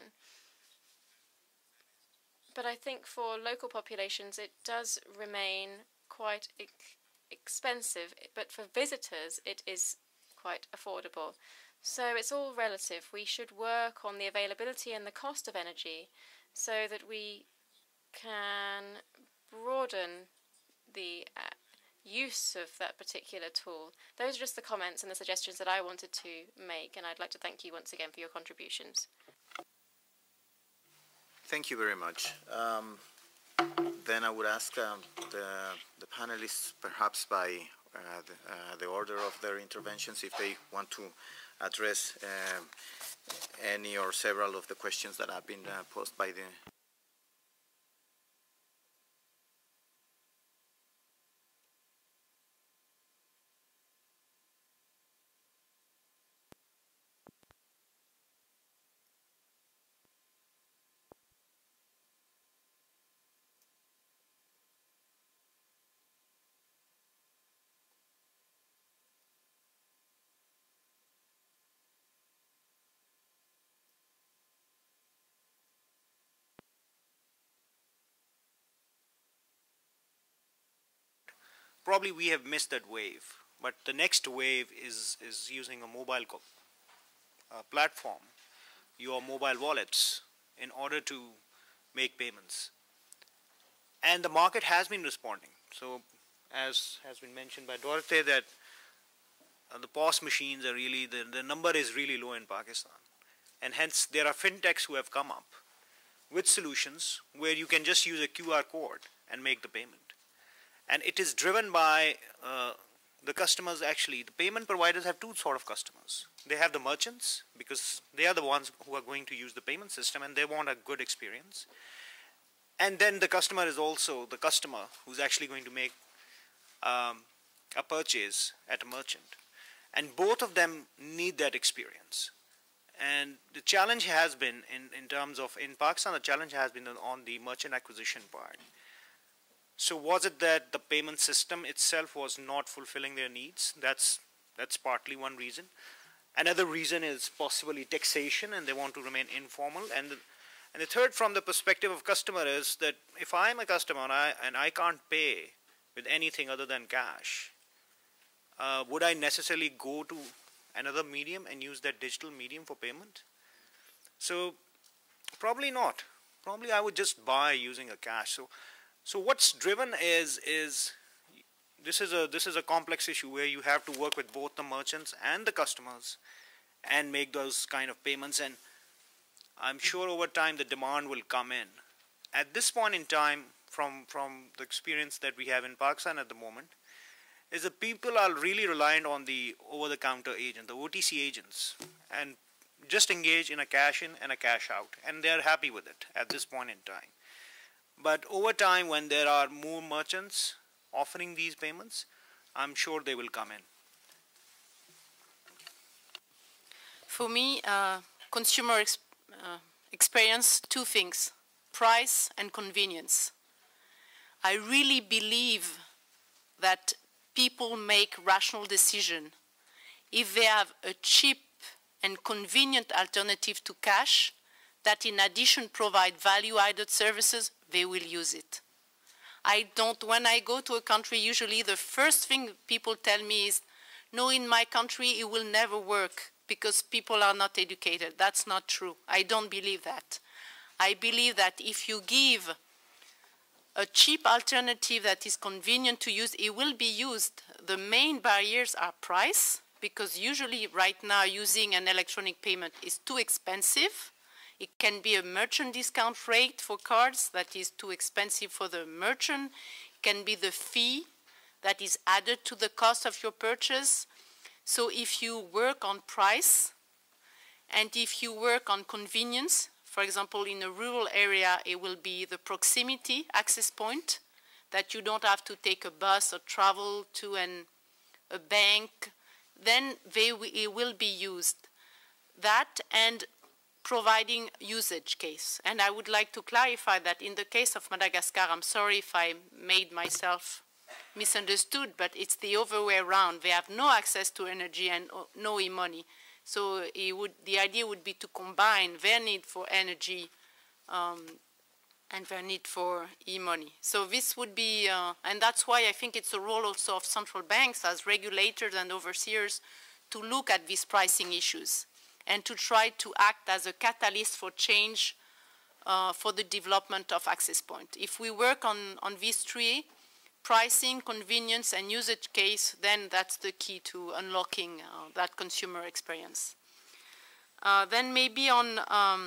But I think for local populations, it does remain quite expensive. But for visitors, it is quite affordable. So it's all relative. We should work on the availability and the cost of energy so that we can broaden the use of that particular tool. Those are just the comments and the suggestions that I wanted to make, and I'd like to thank you once again for your contributions. Thank you very much. Then I would ask the panelists, perhaps by the order of their interventions, if they want to address any or several of the questions that have been posed by the Probably we have missed that wave, but the next wave is using a mobile platform, your mobile wallets, in order to make payments. And the market has been responding. So as has been mentioned by Dorothy, that the POS machines are really, the number is really low in Pakistan. And hence there are fintechs who have come up with solutions where you can just use a QR code and make the payment. And it is driven by the customers. Actually, the payment providers have two sort of customers. They have the merchants, because they are the ones who are going to use the payment system and they want a good experience. And then the customer is also the customer who's actually going to make a purchase at a merchant. And both of them need that experience. And the challenge has been, in terms of, in Pakistan, the challenge has been on the merchant acquisition part. So was it that the payment system itself was not fulfilling their needs? That's partly one reason. Another reason is possibly taxation, and they want to remain informal. And the third, from the perspective of customer, is that if I'm a customer and I can't pay with anything other than cash, would I necessarily go to another medium and use that digital medium for payment? So probably not. Probably I would just buy using a cash. So what's driven is this is a complex issue where you have to work with both the merchants and the customers and make those kind of payments. And I'm sure over time the demand will come in. At this point in time, from the experience that we have in Pakistan at the moment, is that people are really reliant on the over-the-counter agent, the OTC agents, and just engage in a cash in and a cash out, and they're happy with it at this point in time. But over time, when there are more merchants offering these payments, I'm sure they will come in. For me, consumer experience, two things: price and convenience. I really believe that people make rational decisions if they have a cheap and convenient alternative to cash that in addition provide value-added services, they will use it. When I go to a country, usually the first thing people tell me is, no, in my country it will never work because people are not educated. That's not true. I don't believe that. I believe that if you give a cheap alternative that is convenient to use, it will be used. The main barriers are price, because usually right now using an electronic payment is too expensive. It can be a merchant discount rate for cards that is too expensive for the merchant. It can be the fee that is added to the cost of your purchase. So if you work on price and if you work on convenience, for example, in a rural area, it will be the proximity access point, that you don't have to take a bus or travel to a bank, then it will be used. That and providing usage case. And I would like to clarify that in the case of Madagascar, I'm sorry if I made myself misunderstood, but it's the other way around. They have no access to energy and no e-money. So the idea would be to combine their need for energy and their need for e-money. So this would be, and that's why I think it's a role also of central banks as regulators and overseers to look at these pricing issues and to try to act as a catalyst for change for the development of access point. If we work on these three, pricing, convenience, and usage case, then that's the key to unlocking that consumer experience. Then maybe on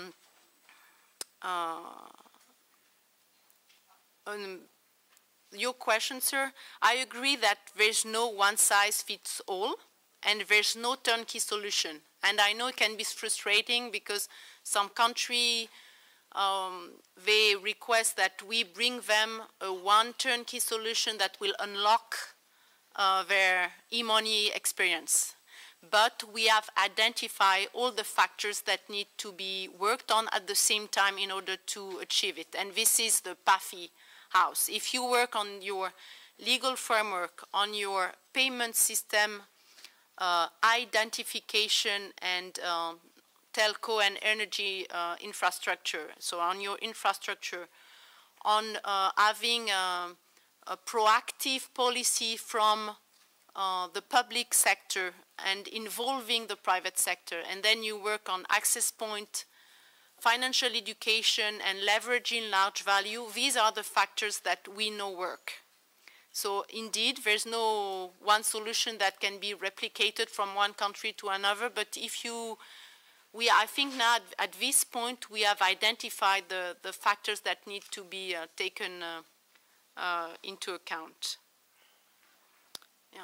your question, sir, I agree that there's no one-size-fits-all, and there's no turnkey solution. And I know it can be frustrating because some country, they request that we bring them a one turnkey solution that will unlock their e-money experience. But we have identified all the factors that need to be worked on at the same time in order to achieve it. And this is the PAFI house. If you work on your legal framework, on your payment system, identification and telco and energy infrastructure, so on your infrastructure, on having a proactive policy from the public sector and involving the private sector, and then you work on access point, financial education, and leveraging large value. These are the factors that we know work. So indeed, there's no one solution that can be replicated from one country to another, but if you, I think now at this point we have identified the factors that need to be taken into account. Yeah.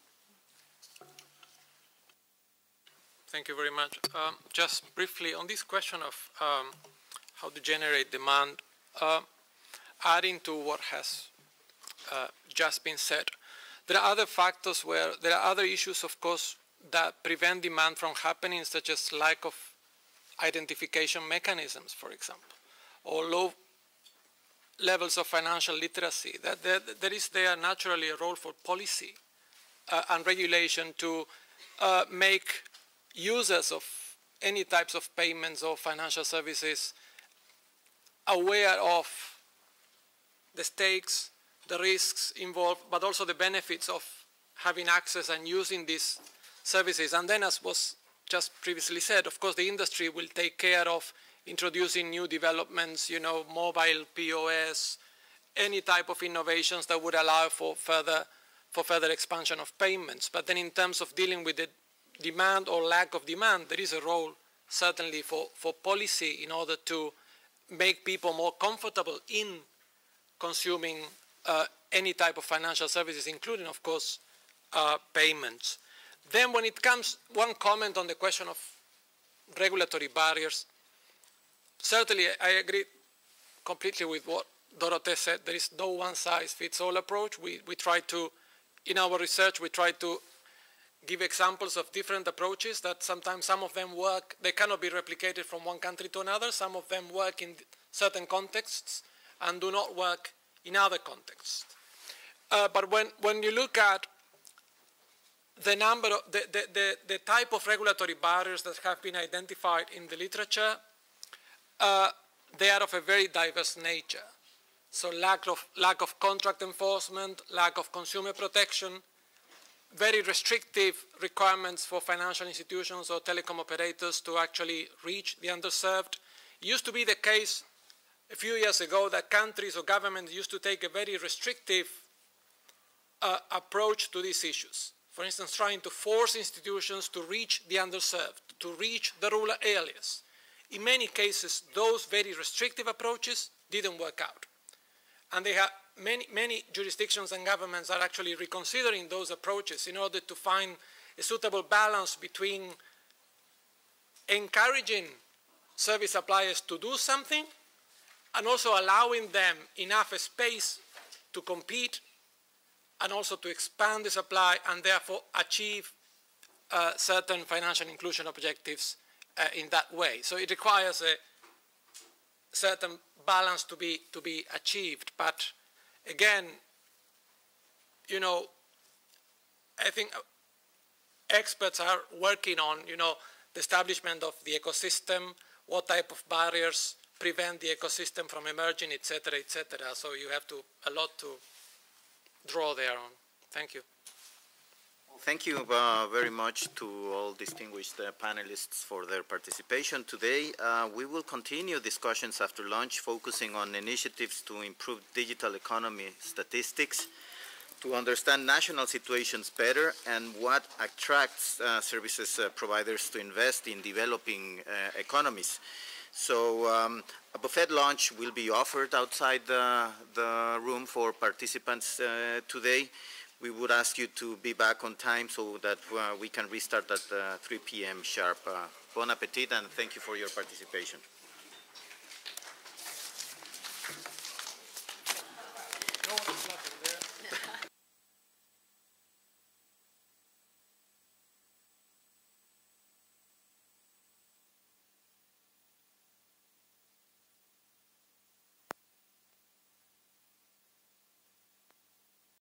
Thank you very much. Just briefly on this question of how to generate demand, adding to what has just been said, there are other factors where there are other issues, of course, that prevent demand from happening, such as lack of identification mechanisms, for example, or low levels of financial literacy. There is there naturally a role for policy and regulation to make users of any types of payments or financial services aware of the stakes, the risks involved, but also the benefits of having access and using these services. And then, as was just previously said, of course, the industry will take care of introducing new developments, you know, mobile POS, any type of innovations that would allow for further expansion of payments. But then in terms of dealing with the demand or lack of demand, there is a role certainly for policy in order to make people more comfortable in consuming any type of financial services, including, of course, payments. Then when it comes, one comment on the question of regulatory barriers. Certainly, I agree completely with what Dorothée said. There is no one-size-fits-all approach. We try to, in our research, we try to give examples of different approaches that sometimes some of them work. They cannot be replicated from one country to another. Some of them work in certain contexts and do not work in other contexts. But when you look at the number of the type of regulatory barriers that have been identified in the literature, they are of a very diverse nature. So lack of contract enforcement, lack of consumer protection, very restrictive requirements for financial institutions or telecom operators to actually reach the underserved. It used to be the case a few years ago that countries or governments used to take a very restrictive approach to these issues. For instance, trying to force institutions to reach the underserved, to reach the rural areas. In many cases, those very restrictive approaches didn't work out. And they have many jurisdictions and governments are actually reconsidering those approaches in order to find a suitable balance between encouraging service suppliers to do something and also allowing them enough space to compete and also to expand the supply and therefore achieve certain financial inclusion objectives in that way. So it requires a certain balance to be achieved. But again, you know, I think experts are working on, you know, the establishment of the ecosystem, what type of barriers prevent the ecosystem from emerging, et cetera, et cetera. So you have a lot to draw there on. Thank you. Thank you very much to all distinguished panelists for their participation today. We will continue discussions after lunch, focusing on initiatives to improve digital economy statistics, to understand national situations better, and what attracts services providers to invest in developing economies. So a buffet lunch will be offered outside the room for participants today. We would ask you to be back on time so that we can restart at 3 p.m. sharp. Bon appetit, and thank you for your participation.